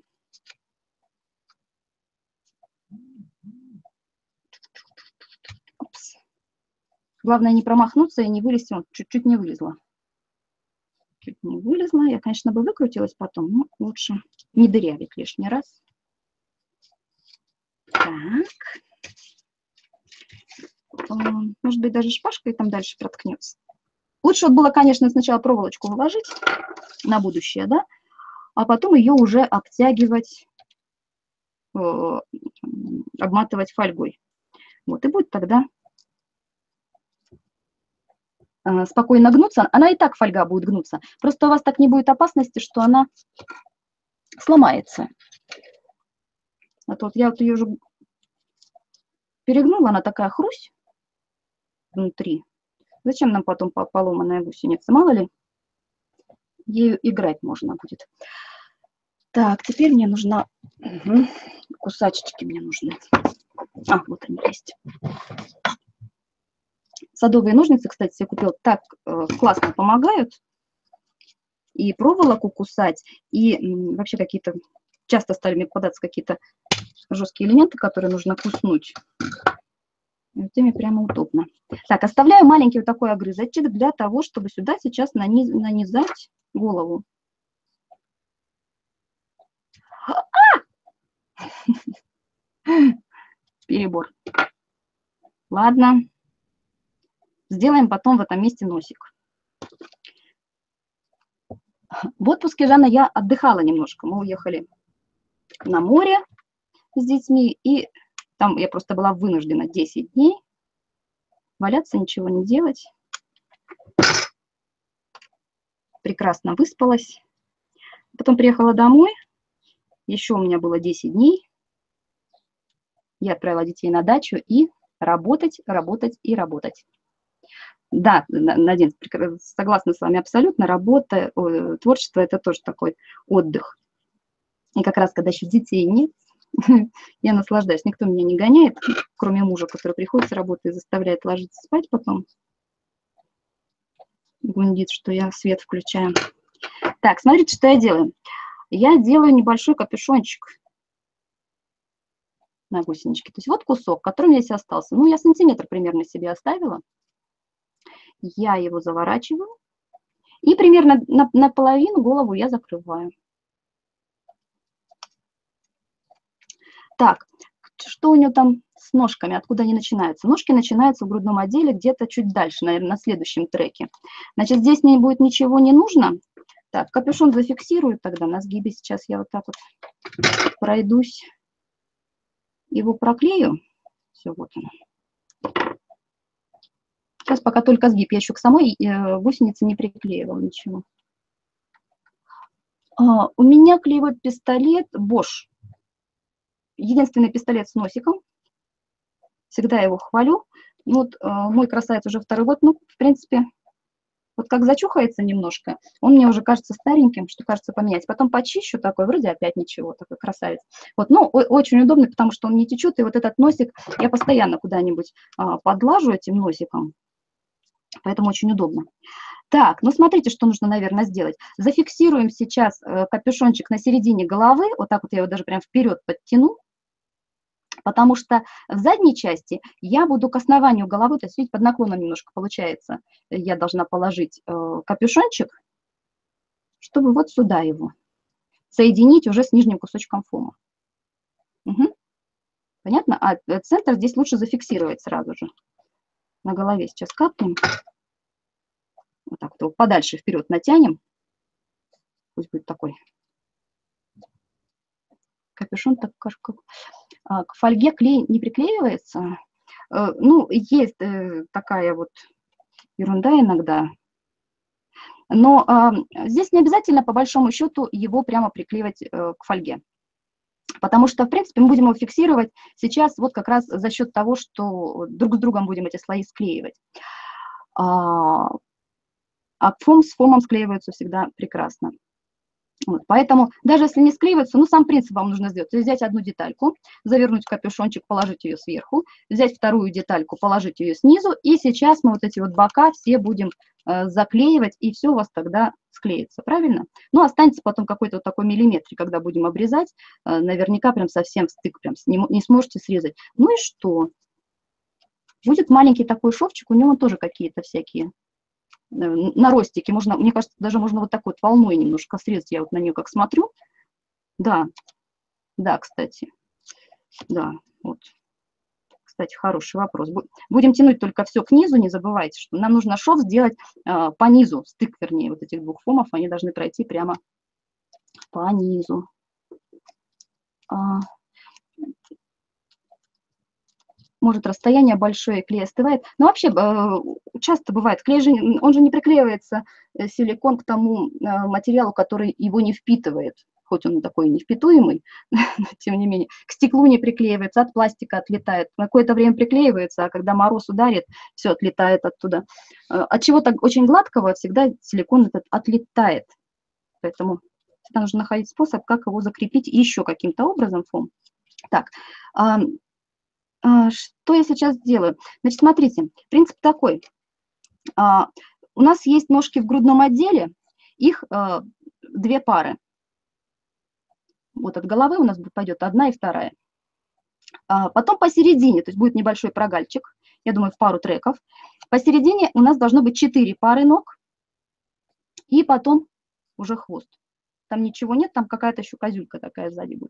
[SPEAKER 2] Опс. Главное не промахнуться и не вылезти. Вот, чуть-чуть не вылезла. Чуть не вылезла. Я, конечно, бы выкрутилась потом, но лучше не дырявить лишний раз. Так. Может быть, даже шпажкой там дальше проткнется. Лучше вот было, конечно, сначала проволочку выложить на будущее, да, а потом ее уже обтягивать, обматывать фольгой. Вот, и будет тогда спокойно гнуться. Она и так, фольга, будет гнуться. Просто у вас так не будет опасности, что она сломается. Вот я вот ее уже перегнула, она такая хрусь внутри. Зачем нам потом поломанная гусеница? Мало ли, ею играть можно будет. Так, теперь мне нужна... Кусачечки мне нужны. Вот они есть. Садовые ножницы, кстати, я купила, так классно помогают. И проволоку кусать, и вообще какие-то... Часто стали мне попадаться какие-то жесткие элементы, которые нужно куснуть. Вот ими прямо удобно. Так, оставляю маленький вот такой огрызочек для того, чтобы сюда сейчас нанизать голову. Перебор. Ладно. Сделаем потом в этом месте носик. В отпуске, Жанна, я отдыхала немножко. Мы уехали на море с детьми, и там я просто была вынуждена 10 дней валяться, ничего не делать. Прекрасно выспалась. Потом приехала домой. Еще у меня было 10 дней. Я отправила детей на дачу и работать, работать и работать. Да, Надин, согласна с вами абсолютно. Работа, творчество – это тоже такой отдых. И как раз, когда еще детей нет, я наслаждаюсь. Никто меня не гоняет, кроме мужа, который приходит с работы и заставляет ложиться спать потом. Гундит, что я свет включаю. Так, смотрите, что я делаю. Я делаю небольшой капюшончик на гусеничке. То есть вот кусок, который у меня здесь остался. Ну, я сантиметр примерно себе оставила. Я его заворачиваю. И примерно наполовину голову я закрываю. Так, что у нее там с ножками, откуда они начинаются? Ножки начинаются в грудном отделе где-то чуть дальше, наверное, на следующем треке. Значит, здесь мне будет ничего не нужно. Так, капюшон зафиксирую тогда на сгибе. Сейчас я вот так вот пройдусь, его проклею. Все, вот он. Сейчас пока только сгиб. Я еще к самой гусенице не приклеивала ничего. У меня клеевой пистолет Bosch. Единственный пистолет с носиком. Всегда его хвалю. Вот мой красавец уже 2-й год. Ну, в принципе, вот как зачухается немножко, он мне уже кажется стареньким, что кажется поменять. Потом почищу такой, вроде опять ничего, такой красавец. Вот, ну, очень удобный, потому что он не течет. И вот этот носик я постоянно куда-нибудь подлажу этим носиком. Поэтому очень удобно. Так, ну смотрите, что нужно, наверное, сделать. Зафиксируем сейчас капюшончик на середине головы. Вот так вот я его даже прям вперед подтяну. Потому что в задней части я буду к основанию головы, то есть, видите, под наклоном немножко получается, я должна положить капюшончик, чтобы вот сюда его соединить уже с нижним кусочком фома. Угу. Понятно? А центр здесь лучше зафиксировать сразу же. На голове сейчас капнем. Вот так вот подальше вперед натянем. Пусть будет такой капюшон, так как к фольге клей не приклеивается. Ну, есть такая вот ерунда иногда. Но здесь не обязательно, по большому счету, его прямо приклеивать к фольге. Потому что, в принципе, мы будем его фиксировать сейчас вот как раз за счет того, что друг с другом будем эти слои склеивать. А фом с фомом склеиваются всегда прекрасно. Вот, поэтому даже если не склеивается, ну, сам принцип вам нужно сделать. То есть взять одну детальку, завернуть в капюшончик, положить ее сверху, взять вторую детальку, положить ее снизу, и сейчас мы вот эти вот бока все будем заклеивать, и все у вас тогда склеится, правильно? Ну, останется потом какой-то вот такой миллиметр, когда будем обрезать, наверняка прям совсем стык, прям не сможете срезать. Ну и что? Будет маленький такой шовчик, у него тоже какие-то всякие наростики. Можно, мне кажется, даже можно вот такой вот волной немножко срезать. Я вот на нее как смотрю. Да, да, кстати. Да, вот. Кстати, хороший вопрос. Будем тянуть только все к низу, не забывайте, что нам нужно шов сделать по низу, стык, вернее, вот этих двух фомов, они должны пройти прямо по низу. Может, расстояние большое, клей остывает. Но вообще часто бывает, клей же, он же не приклеивается, силикон, к тому материалу, который его не впитывает. Хоть он такой невпитуемый, но тем не менее. К стеклу не приклеивается, от пластика отлетает. На какое-то время приклеивается, а когда мороз ударит, все отлетает оттуда. От чего-то очень гладкого всегда силикон этот отлетает. Поэтому Всегда нужно находить способ, как его закрепить еще каким-то образом, фон. Так, что я сейчас сделаю? Значит, смотрите, принцип такой. У нас есть ножки в грудном отделе, их 2 пары. Вот от головы у нас пойдет 1 и 2. Потом посередине, то есть будет небольшой прогальчик, я думаю, в пару треков. Посередине у нас должно быть 4 пары ног, и потом уже хвост. Там ничего нет, там какая-то еще козюлька такая сзади будет.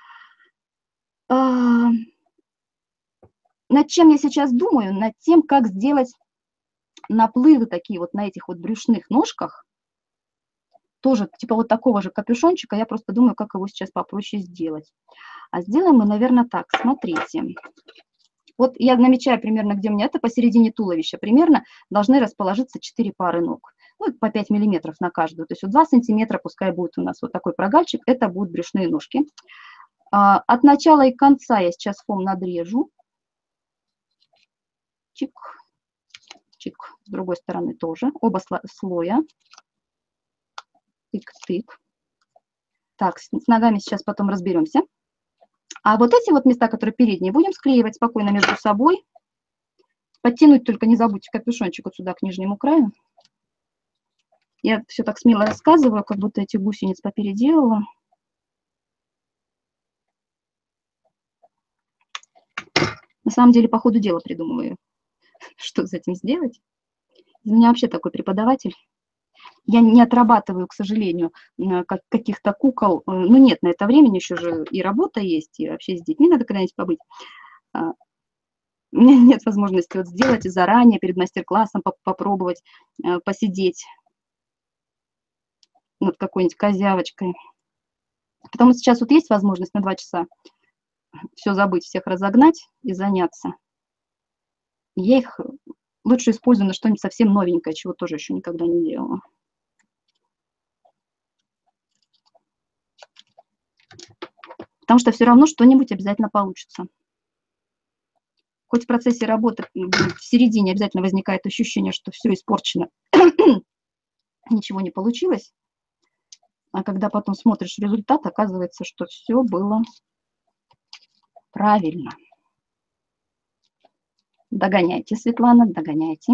[SPEAKER 2] Над чем я сейчас думаю? Над тем, как сделать наплывы такие вот на этих вот брюшных ножках. Тоже типа вот такого же капюшончика. Я просто думаю, как его сейчас попроще сделать. А сделаем мы, наверное, так. Смотрите. Вот я намечаю примерно, где у меня это посередине туловища. Примерно должны расположиться 4 пары ног. Ну, по 5 миллиметров на каждую. То есть вот 2 сантиметра пускай будет у нас вот такой прогальчик. Это будут брюшные ножки. От начала и конца я сейчас фом надрежу. Чик. Чик. С другой стороны тоже. Оба слоя. Тык-тык. Так, с ногами сейчас потом разберемся. А вот эти вот места, которые передние, будем склеивать спокойно между собой. Подтянуть только не забудьте капюшончик вот сюда к нижнему краю. Я все так смело рассказываю, как будто эти гусениц попеределала. На самом деле, по ходу дела придумываю, что с этим сделать. У меня вообще такой преподаватель. Я не отрабатываю, к сожалению, каких-то кукол. Ну, нет, на это времени еще же и работа есть, и вообще с детьми надо когда-нибудь побыть. У меня нет возможности вот сделать и заранее перед мастер-классом попробовать посидеть над какой-нибудь козявочкой. Потому что сейчас вот есть возможность на 2 часа все забыть, всех разогнать и заняться. Я их лучше использую на что-нибудь совсем новенькое, чего тоже еще никогда не делала. Потому что все равно что-нибудь обязательно получится. Хоть в процессе работы в середине обязательно возникает ощущение, что все испорчено, ничего не получилось. А когда потом смотришь результат, оказывается, что все было правильно. Догоняйте, Светлана, догоняйте.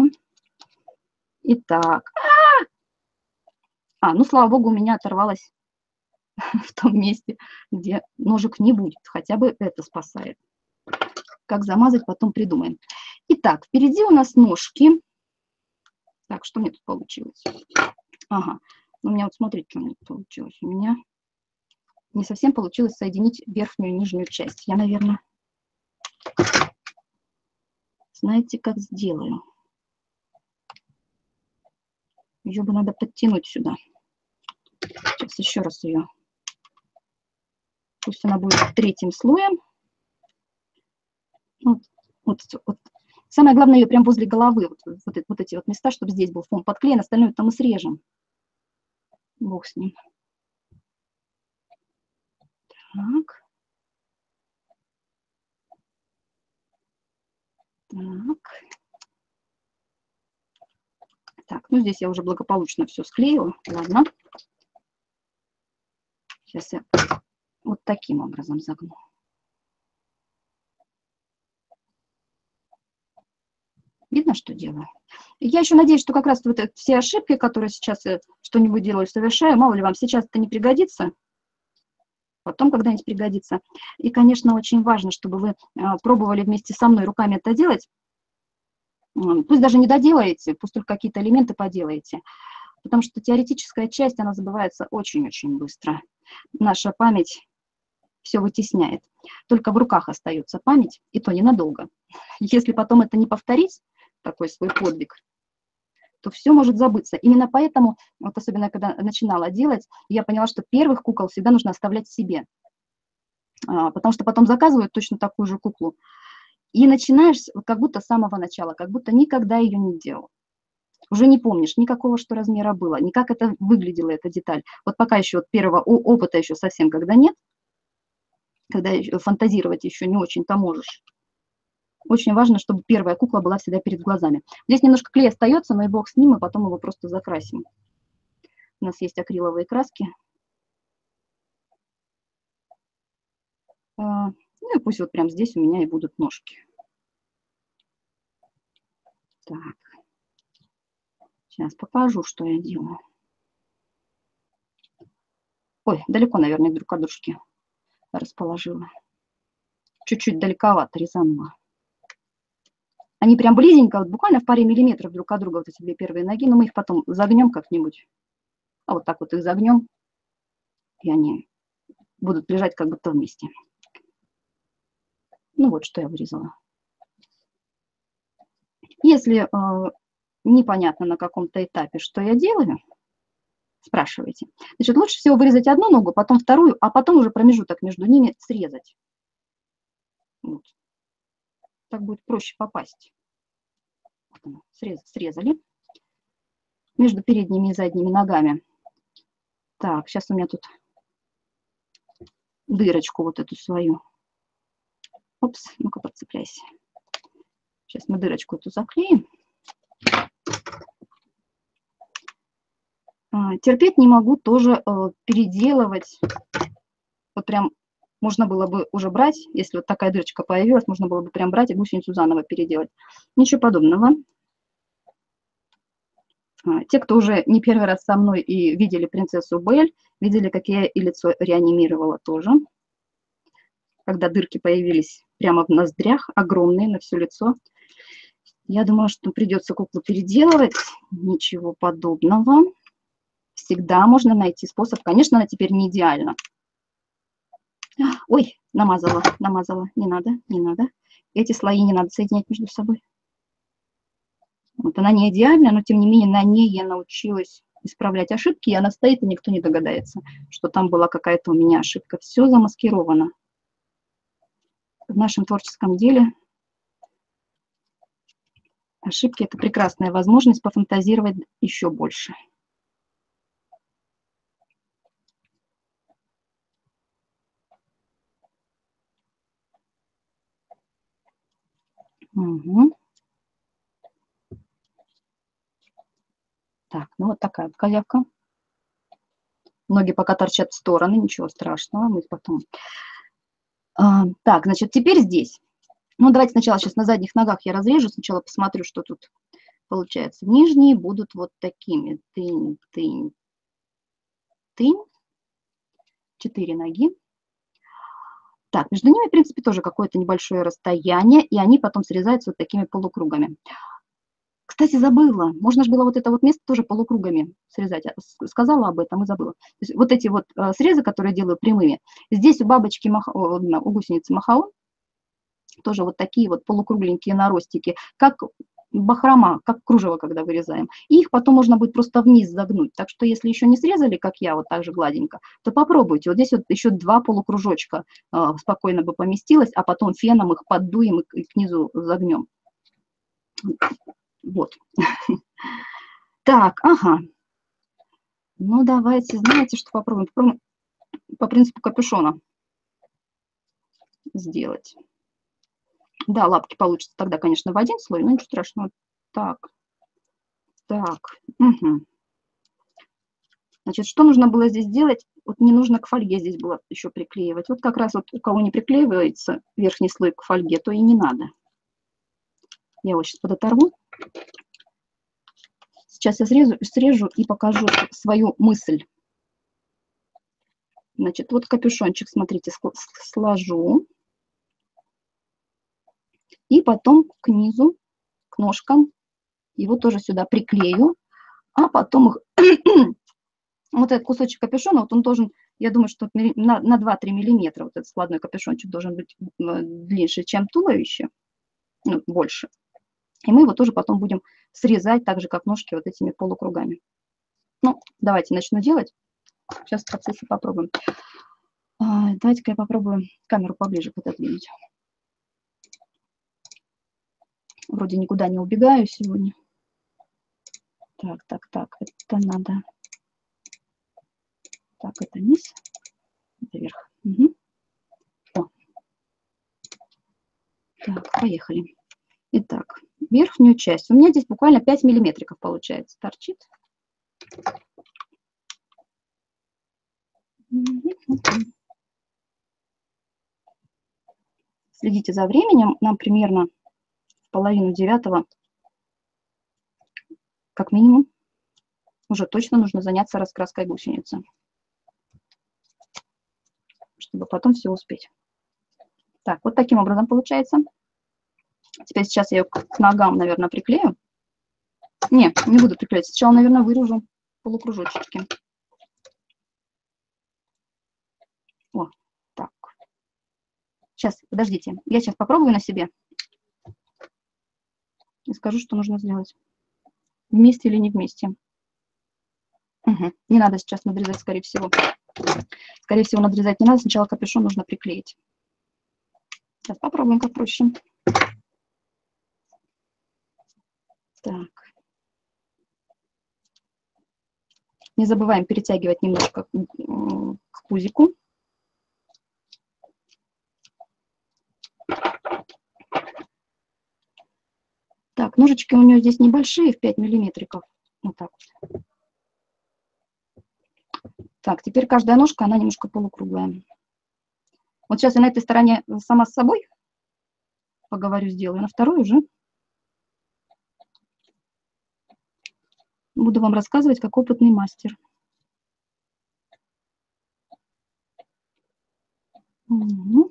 [SPEAKER 2] Итак. Ну, слава богу, у меня оторвалось в том месте, где ножек не будет. Хотя бы это спасает. Как замазать, потом придумаем. Итак, впереди у нас ножки. Так, что мне тут получилось? Ага. У меня вот смотрите, что у меня получилось. У меня не совсем получилось соединить верхнюю и нижнюю часть. Я, наверное, знаете, как сделаю? Ее бы надо подтянуть сюда. Сейчас еще раз ее. Пусть она будет 3-м слоем. Вот. Самое главное, ее прям возле головы. Вот эти вот места, чтобы здесь был фон подклеен. Остальное там мы срежем. Бог с ним. Так. Так, ну здесь я уже благополучно все склеила. Ладно. Сейчас я вот таким образом загну. Видно, что делаю? Я еще надеюсь, что как раз вот все ошибки, которые сейчас что-нибудь делаю, совершаю, мало ли вам сейчас это не пригодится, потом когда-нибудь пригодится. И, конечно, очень важно, чтобы вы пробовали вместе со мной руками это делать. Пусть даже не доделаете, пусть только какие-то элементы поделаете. Потому что теоретическая часть, она забывается очень-очень быстро. Наша память все вытесняет. Только в руках остается память, и то ненадолго. Если потом это не повторить, такой свой подвиг, то все может забыться. Именно поэтому, вот особенно когда начинала делать, я поняла, что первых кукол всегда нужно оставлять себе. Потому что потом заказывают точно такую же куклу. И начинаешь как будто с самого начала, как будто никогда ее не делал. Уже не помнишь никакого, что размера было, ни как это выглядела эта деталь. Вот пока еще от первого опыта еще совсем когда нет, когда фантазировать еще не очень-то можешь. Очень важно, чтобы первая кукла была всегда перед глазами. Здесь немножко клей остается, но и бог с ним, и потом его просто закрасим. У нас есть акриловые краски. Ну и пусть вот прямо здесь у меня и будут ножки. Так, сейчас покажу, что я делаю. Ой, далеко, наверное, друг от дружки расположила. Чуть-чуть далековато резанула. Они прям близенько, вот буквально в паре миллиметров друг от друга, вот эти две первые ноги, но мы их потом загнем как-нибудь. А вот так вот их загнем, и они будут лежать как будто вместе. Ну вот, что я вырезала. Если непонятно на каком-то этапе, что я делаю, спрашивайте. Значит, лучше всего вырезать одну ногу, потом вторую, а потом уже промежуток между ними срезать. Вот. Так будет проще попасть. Срезали между передними и задними ногами. Так, сейчас у меня тут дырочку вот эту свою. Опс, ну-ка подцепляйся. Сейчас мы дырочку эту заклеим. Терпеть не могу тоже переделывать. Вот прям можно было бы уже брать, если вот такая дырочка появилась, можно было бы прям брать и гусеницу заново переделать. Ничего подобного. Те, кто уже не первый раз со мной и видели принцессу Бель, видели, как я и лицо реанимировала тоже. Когда дырки появились прямо в ноздрях, огромные на все лицо. Я думала, что придется куклу переделывать. Ничего подобного. Всегда можно найти способ. Конечно, она теперь не идеальна. Ой, намазала. Не надо, не надо. Эти слои не надо соединять между собой. Вот она не идеальна, но тем не менее на ней я научилась исправлять ошибки, и она стоит, и никто не догадается, что там была какая-то у меня ошибка. Все замаскировано. В нашем творческом деле ошибки – это прекрасная возможность пофантазировать еще больше. Угу. Так, ну вот такая вот козявка. Ноги пока торчат в стороны, ничего страшного, мы потом... Так, значит, теперь здесь. Ну, давайте сначала сейчас на задних ногах я разрежу, сначала посмотрю, что тут получается. Нижние будут вот такими. Тынь, тынь, тынь. 4 ноги. Так, между ними, в принципе, тоже какое-то небольшое расстояние, и они потом срезаются вот такими полукругами. Кстати, забыла. Можно же было вот это вот место тоже полукругами срезать. Сказала об этом и забыла. То есть вот эти вот срезы, которые я делаю прямыми, здесь у бабочки, у гусеницы махаон, тоже вот такие вот полукругленькие наростики, как бахрома, как кружево, когда вырезаем. И их потом можно будет просто вниз загнуть. Так что если еще не срезали, как я, вот так же гладенько, то попробуйте. Вот здесь вот еще 2 полукружочка спокойно бы поместилось, а потом феном их поддуем и к низу загнем. Вот. Так, ага. Ну, давайте, знаете, что попробуем? Попробуем по принципу капюшона сделать. Да, лапки получится тогда, конечно, в один слой, но ничего страшного. Так, так. Угу. Значит, что нужно было здесь делать? Вот не нужно к фольге здесь было еще приклеивать. Вот как раз вот у кого не приклеивается верхний слой к фольге, то и не надо. Я его сейчас подоторву. Сейчас я срежу и покажу свою мысль. Значит, вот капюшончик, смотрите, сложу. И потом к низу, к ножкам, его тоже сюда приклею. А потом вот этот кусочек капюшона, вот он должен, я думаю, что на 2-3 миллиметра вот этот складной капюшончик должен быть длиннее, чем туловище, ну, больше. И мы его тоже потом будем срезать, так же, как ножки, вот этими полукругами. Ну, давайте начну делать. Сейчас в процессе попробуем. Давайте-ка я попробую камеру поближе пододвинуть. Вроде никуда не убегаю сегодня. Так, это надо. Так, это низ, это вверх. Угу. Так, поехали. Итак, верхнюю часть. У меня здесь буквально 5 миллиметриков получается. Торчит. следите за временем. Нам примерно в половину 9, как минимум, уже точно нужно заняться раскраской гусеницы, чтобы потом все успеть. Так, вот таким образом получается. Теперь сейчас я ее к ногам, наверное, приклею. Не буду приклеить. Сначала, наверное, вырежу полукружочки. О, так. Сейчас, подождите. Я сейчас попробую на себе и скажу, что нужно сделать. Вместе или не вместе. Угу. Не надо сейчас надрезать, скорее всего. Скорее всего, надрезать не надо. Сначала капюшон нужно приклеить. Сейчас попробуем, как проще. Так. Не забываем перетягивать немножко к пузику. Так, ножички у нее здесь небольшие, в 5 миллиметриков. Вот так вот. Так, теперь каждая ножка, она немножко полукруглая. Вот сейчас я на этой стороне сама с собой поговорю, сделаю. На второй уже буду вам рассказывать, как опытный мастер. Угу.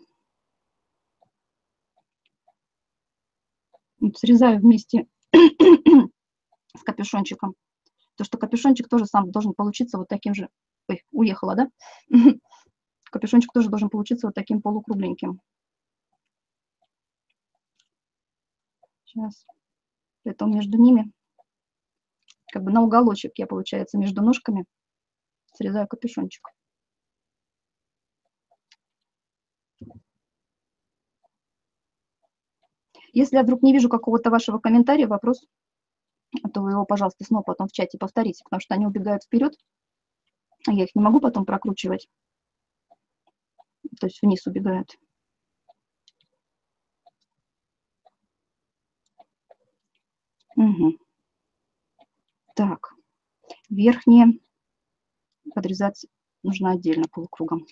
[SPEAKER 2] Вот срезаю вместе с капюшончиком. То, что капюшончик тоже сам должен получиться вот таким же. Ой, уехала, да? Капюшончик тоже должен получиться вот таким полукругленьким. Сейчас. Поэтому между ними, как бы на уголочек я, получается, между ножками срезаю капюшончик. Если я вдруг не вижу какого-то вашего комментария, вопрос, то вы его, пожалуйста, снова потом в чате повторите, потому что они убегают вперед, а я их не могу потом прокручивать. То есть вниз убегают. Угу. Так, верхние подрезать нужно отдельно полукругом.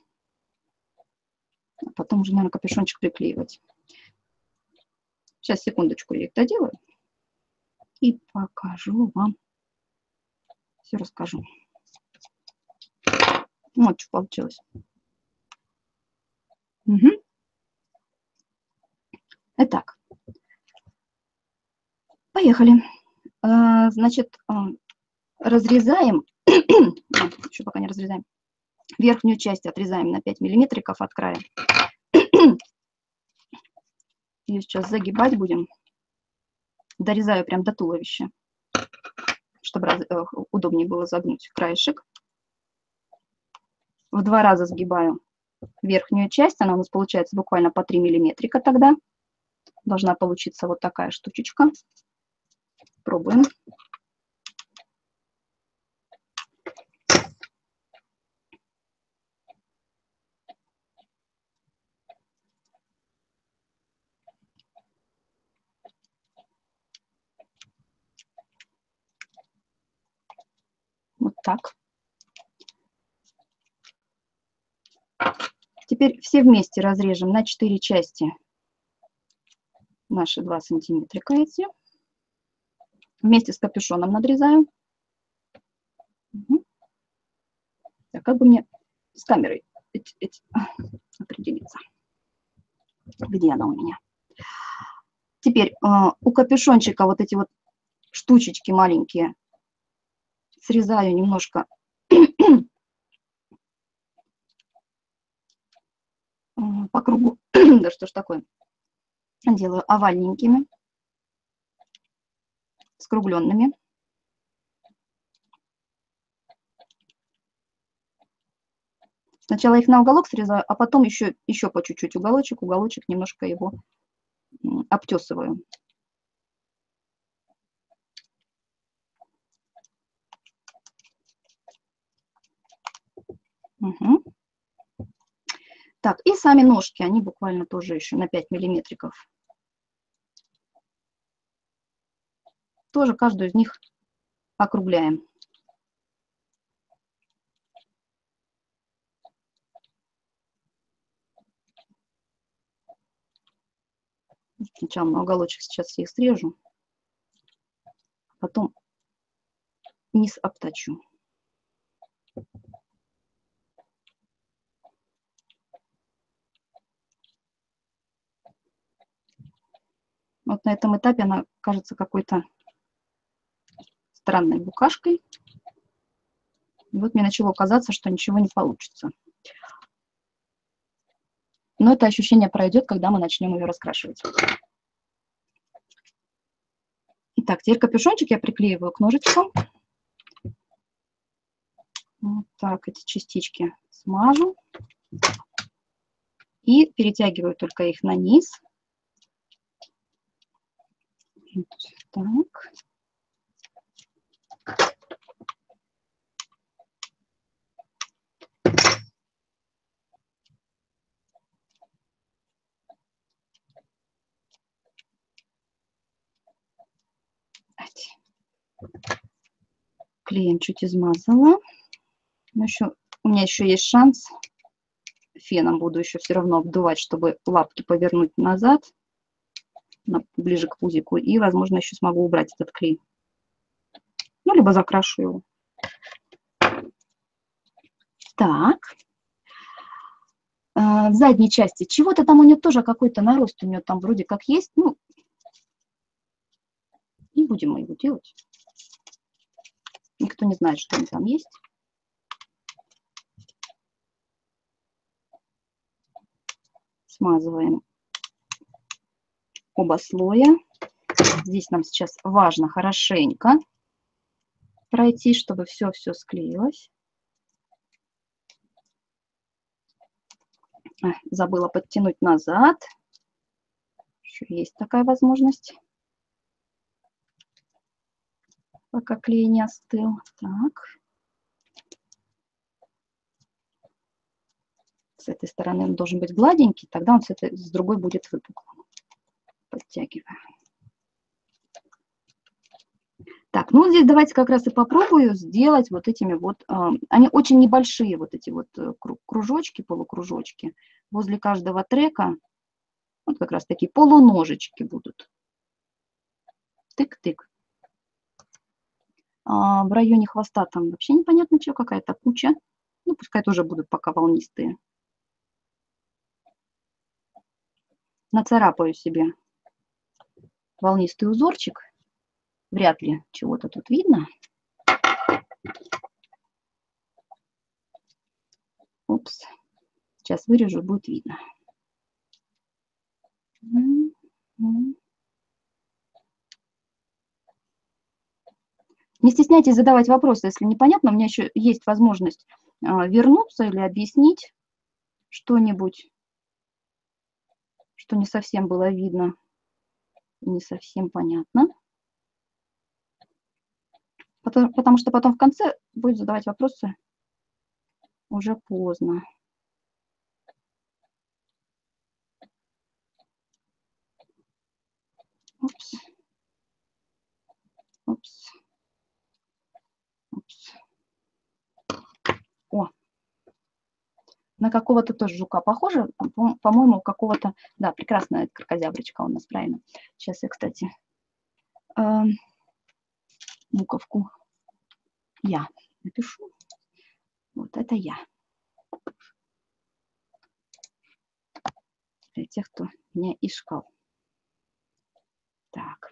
[SPEAKER 2] А потом уже, наверное, капюшончик приклеивать. Сейчас, секундочку, я их доделаю и покажу вам. Все расскажу. Вот что получилось. Угу. Итак, поехали. Значит, разрезаем, еще пока не разрезаем, верхнюю часть отрезаем на 5 миллиметриков от края. Ее сейчас загибать будем. Дорезаю прям до туловища, чтобы удобнее было загнуть краешек. В 2 раза сгибаю верхнюю часть. Она у нас получается буквально по 3 миллиметрика тогда. Должна получиться вот такая штучечка. Пробуем. Вот так. Теперь все вместе разрежем на 4 части наши 2 сантиметрика эти. Вместе с капюшоном надрезаю. Угу. Так, как бы мне с камерой определиться, где она у меня. Теперь у капюшончика вот эти вот штучечки маленькие срезаю немножко по кругу. Да что ж такое? Делаю овальненькими, скругленными. Сначала их на уголок срезаю, а потом еще по чуть-чуть уголочек немножко его обтесываю. Угу. Так, и сами ножки, они буквально тоже еще на 5 миллиметриков. Тоже каждую из них округляем. Сначала на уголочек сейчас все их срежу, потом низ обточу. Вот на этом этапе она кажется какой-то странной букашкой. И вот мне начало казаться, что ничего не получится. Но это ощущение пройдет, когда мы начнем ее раскрашивать. Итак, теперь капюшончик я приклеиваю к ножичкам. Вот так эти частички смажу. И перетягиваю только их на низ. Вот так. Клеем чуть измазала. Но еще, у меня еще есть шанс. Феном буду еще все равно обдувать, чтобы лапки повернуть назад, ближе к пузику. И, возможно, еще смогу убрать этот клей. Ну, либо закрашу его. Так. В задней части чего-то там у нее тоже какой-то нарост у нее там вроде как есть. Ну, не будем мы его делать. Никто не знает, что он там есть. Смазываем оба слоя. Здесь нам сейчас важно хорошенько пройти, чтобы все-все склеилось. Забыла подтянуть назад. Еще есть такая возможность. Пока клей не остыл. Так. С этой стороны он должен быть гладенький, тогда он с другой будет выпуклым. Подтягиваю. Так, ну здесь давайте как раз и попробую сделать вот этими вот, они очень небольшие, вот эти вот кружочки, полукружочки. Возле каждого трека, вот как раз такие полуножечки будут. Тык-тык. В районе хвоста там вообще непонятно что, какая-то куча. Ну, пускай тоже будут пока волнистые. Нацарапаю себе волнистый узорчик. Вряд ли чего-то тут видно. Упс. Сейчас вырежу, будет видно. Не стесняйтесь задавать вопросы, если непонятно. У меня еще есть возможность вернуться или объяснить что-нибудь, что не совсем было видно, не совсем понятно. Потому что потом в конце будет задавать вопросы уже поздно. Упс. Упс. Упс. О, на какого-то тоже жука похоже. По-моему, какого-то... Да, прекрасная кракозяброчка у нас, правильно. Сейчас я, кстати, буковку я напишу. Вот это я. Для тех, кто меня искал. Так.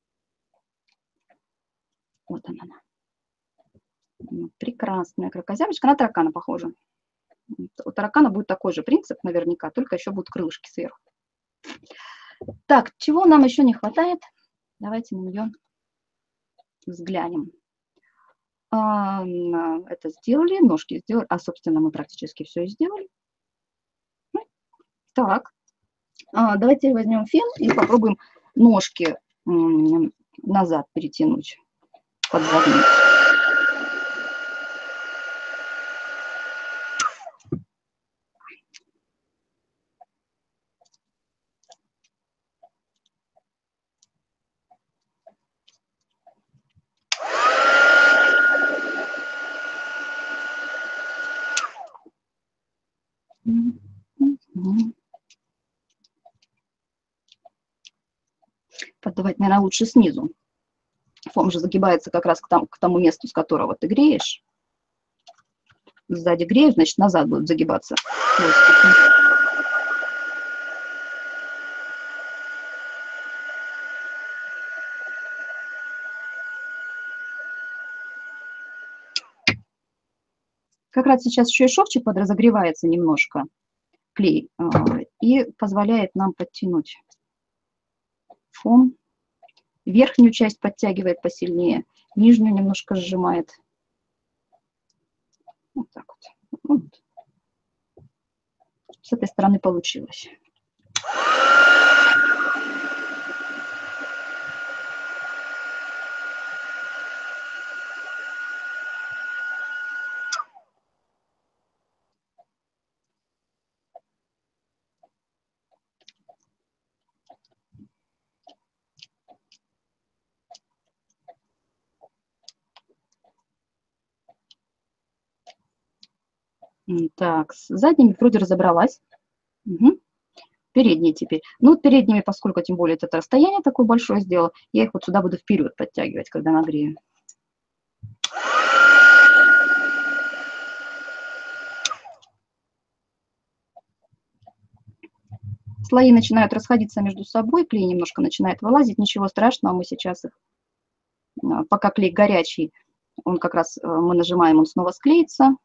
[SPEAKER 2] Вот она. Прекрасная кракозяброчка. На таракана похожа. У таракана будет такой же принцип наверняка, только еще будут крылышки сверху. Так, чего нам еще не хватает? Давайте на нее взглянем. Это сделали, ножки сделали. Собственно, мы практически все сделали. Так, давайте возьмем фен и попробуем ножки назад перетянуть, подводить. Поддавать, наверное, лучше снизу. Фом же загибается как раз к тому месту, с которого ты греешь. Сзади греешь, значит, назад будут загибаться хвостики. Как раз сейчас еще и шовчик подразогревается немножко, клей, и позволяет нам подтянуть фон. Верхнюю часть подтягивает посильнее, нижнюю немножко сжимает. Вот так вот. Вот. С этой стороны получилось. Так, с задними вроде разобралась. Угу. Передние теперь. Ну, вот передними, поскольку тем более это расстояние такое большое сделала, я их вот сюда буду вперед подтягивать, когда нагрею. Слои начинают расходиться между собой, клей немножко начинает вылазить, ничего страшного, мы сейчас их, пока клей горячий, он как раз, мы нажимаем, он снова склеится.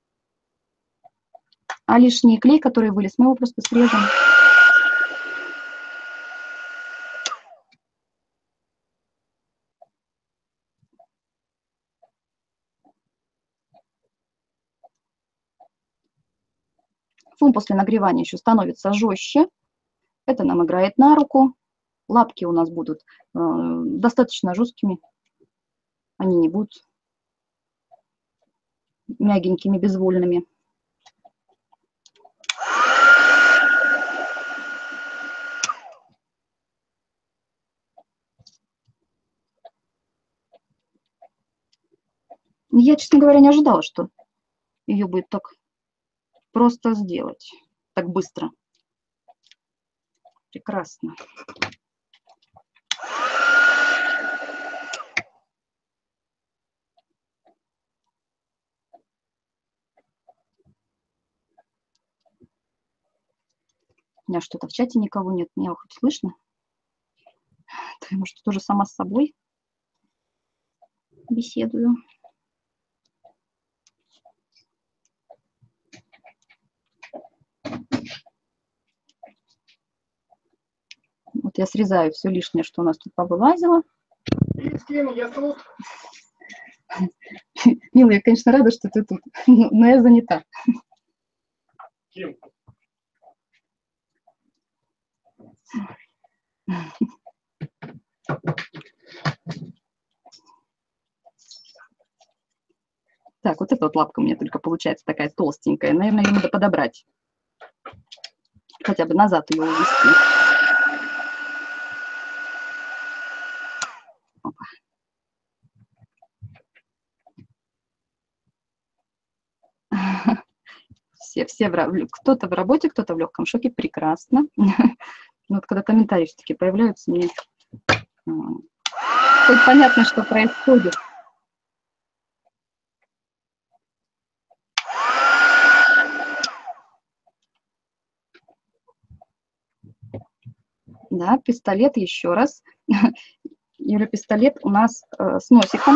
[SPEAKER 2] А лишний клей, который вылез, мы его просто срежем. Фон после нагревания еще становится жестче. Это нам играет на руку. Лапки у нас будут достаточно жесткими. Они не будут мягенькими, безвольными. Я, честно говоря, не ожидала, что ее будет так просто сделать, так быстро. Прекрасно. У меня что-то в чате никого нет, меня хоть слышно? Я, может, тоже сама с собой беседую. Вот я срезаю все лишнее, что у нас тут повылазило. Мила, я, конечно, рада, что ты тут, но я занята. Кем? Так, вот эта вот лапка у меня только получается такая толстенькая. Наверное, ее надо подобрать. Хотя бы назад ее увести. Опа. Все кто-то в работе, кто-то в легком шоке. Прекрасно. Но вот когда комментарии все-таки появляются, мне хоть понятно, что происходит. Да, пистолет еще раз. Юля, пистолет у нас с носиком.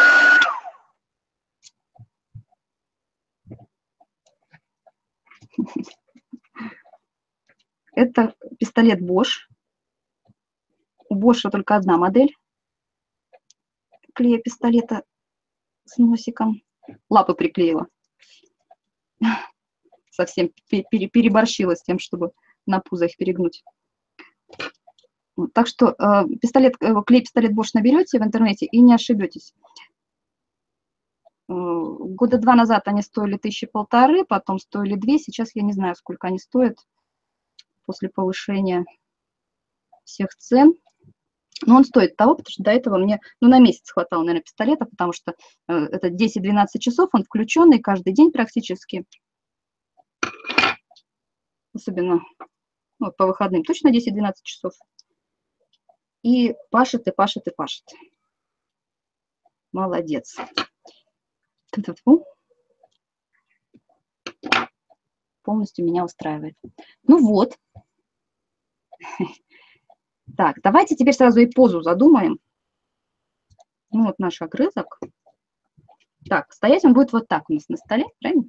[SPEAKER 2] Это пистолет Bosch. У Bosch только одна модель клея пистолета с носиком. Лапы приклеила. Совсем переборщила с тем, чтобы на пузо их перегнуть. Так что клей пистолет Bosch наберете в интернете и не ошибетесь. Года 2 назад они стоили 1500, потом стоили 2. Сейчас я не знаю, сколько они стоят после повышения всех цен. Но он стоит того, потому что до этого мне на месяц хватало, наверное, пистолета, потому что это 10-12 часов, он включенный каждый день практически. Особенно по выходным, точно 10-12 часов. и пашет, и пашет, и пашет. Молодец. Полностью меня устраивает. Ну вот. Так, давайте теперь сразу и позу задумаем. Ну вот наш огрызок. Так, стоять он будет вот так у нас на столе, правильно?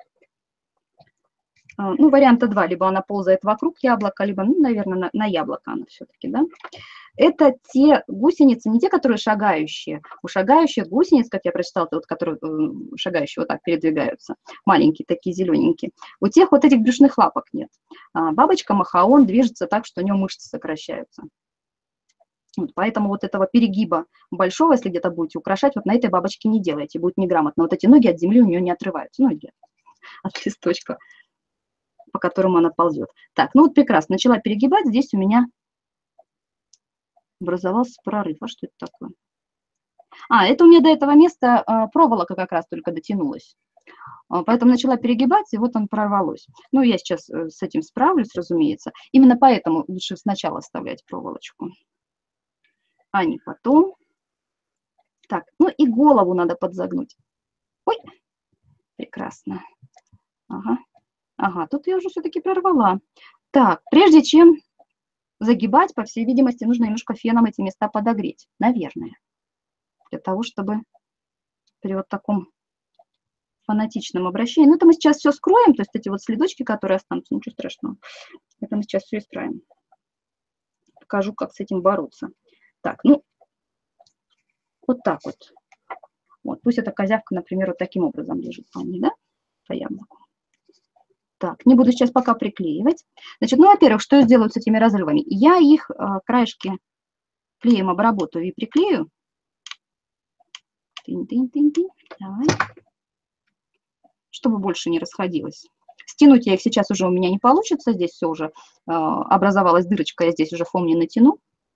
[SPEAKER 2] Ну, варианта два. Либо она ползает вокруг яблока, либо, ну, наверное, на яблоко она все-таки, да? Это те гусеницы, не те, которые шагающие. У шагающих гусениц, как я прочитала, вот, которые шагающие вот так передвигаются, маленькие такие, зелененькие, у тех вот этих брюшных лапок нет. Бабочка махаон движется так, что у нее мышцы сокращаются. Вот, поэтому вот этого перегиба большого, если где-то будете украшать, вот на этой бабочке не делайте, будет неграмотно. Вот эти ноги от земли у нее не отрываются, ноги от листочка, по которому она ползет. Так, ну вот прекрасно, начала перегибать, здесь у меня образовался прорыв. А что это такое? Это у меня до этого места проволока как раз только дотянулась. Поэтому начала перегибать, и вот он прорвалось. Ну, я сейчас с этим справлюсь, разумеется. Именно поэтому лучше сначала вставлять проволочку, а не потом. Так, ну и голову надо подзагнуть. Ой, прекрасно. Ага, тут я уже все-таки прорвала. Так, прежде чем загибать, по всей видимости, нужно немножко феном эти места подогреть, наверное, для того, чтобы при вот таком фанатичном обращении. Ну, это мы сейчас все скроем, то есть эти вот следочки, которые останутся, ничего страшного. Это мы сейчас все исправим. Покажу, как с этим бороться. Так, ну, вот так вот. Вот, пусть эта козявка, например, вот таким образом лежит вполне, да, по яблоку. Так, не буду сейчас пока приклеивать. Значит, ну, во-первых, что я сделаю с этими разрывами? Я их краешки клеем обработаю и приклею. Тынь-тынь-тынь-тынь. Давай. Чтобы больше не расходилось. Стянуть я их сейчас уже у меня не получится. Здесь все уже образовалась дырочка, я здесь уже фом не натяну.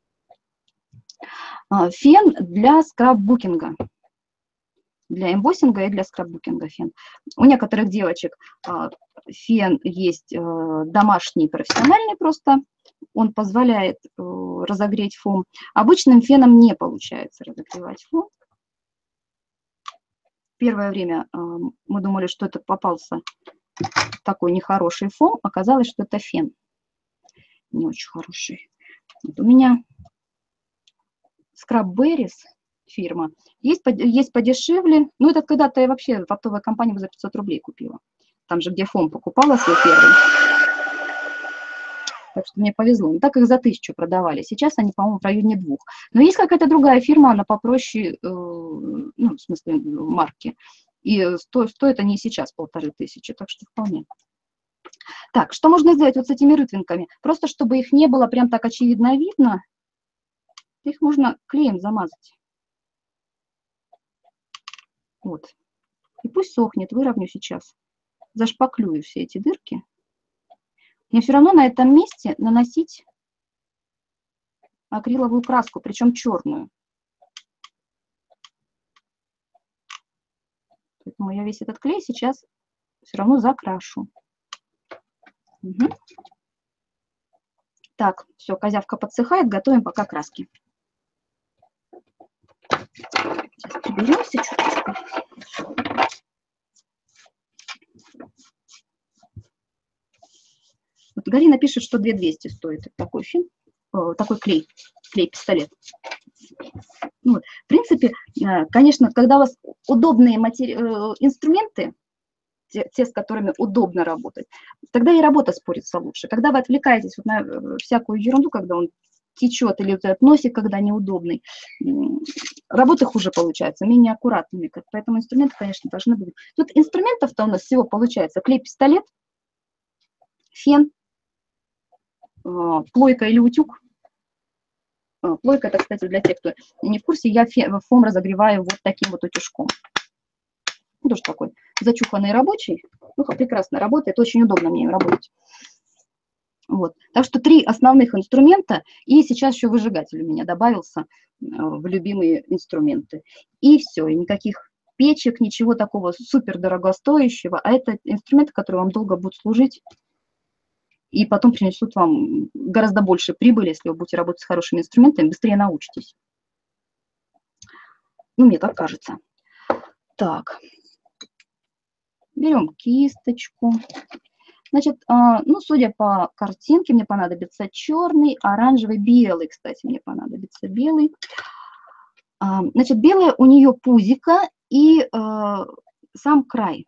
[SPEAKER 2] Фен для скраббукинга. Для эмбоссинга и для скраббукинга фен. У некоторых девочек фен есть домашний, профессиональный просто. Он позволяет разогреть фом. Обычным феном не получается разогревать фом. Первое время мы думали, что это попался такой нехороший фом. Оказалось, что это фен. Не очень хороший. Вот у меня Scrub Berries фирма. Есть подешевле. Ну, это когда-то я вообще в оптовой компании за 500 рублей купила. Там же, где фом покупала свой первый. Так что мне повезло. Ну, так их за 1000 продавали. Сейчас они, по-моему, в районе 2. Но есть какая-то другая фирма, она попроще, ну, в смысле, марки. И стоит они сейчас 1500. Так что вполне. Так, что можно сделать вот с этими рытвинками? Просто, чтобы их не было прям так очевидно видно, их можно клеем замазать. Вот. И пусть сохнет, выровню сейчас. Зашпаклюю все эти дырки. Мне все равно на этом месте наносить акриловую краску, причем черную. Поэтому я весь этот клей сейчас все равно закрашу. Угу. Так, все, козявка подсыхает, готовим пока краски. Сейчас приберемся чуточку. Вот Галина пишет, что 2200 стоит такой фен, такой клей-пистолет. Ну, в принципе, конечно, когда у вас удобные инструменты, те, с которыми удобно работать, тогда и работа спорится лучше. Когда вы отвлекаетесь вот на всякую ерунду, когда он течет, или вот этот носик, когда неудобный, работы хуже получаются, менее аккуратными. Поэтому инструменты, конечно, должны быть. Тут инструментов-то у нас всего получается клей-пистолет, фен, плойка или утюг. Плойка, это, кстати, для тех, кто не в курсе, я фом разогреваю вот таким вот утюжком. Тоже такой зачуханный рабочий. Ну, прекрасно работает, очень удобно мне им работать. Вот. Так что 3 основных инструмента, и сейчас еще выжигатель у меня добавился в любимые инструменты. И все, и никаких печек, ничего такого супер дорогостоящего, а это инструменты, которые вам долго будут служить и потом принесут вам гораздо больше прибыли, если вы будете работать с хорошими инструментами, быстрее научитесь. Ну, мне так кажется. Так, берем кисточку. Значит, ну, судя по картинке, мне понадобится черный, оранжевый, белый, кстати, мне понадобится белый. Значит, белое у нее пузико и сам край.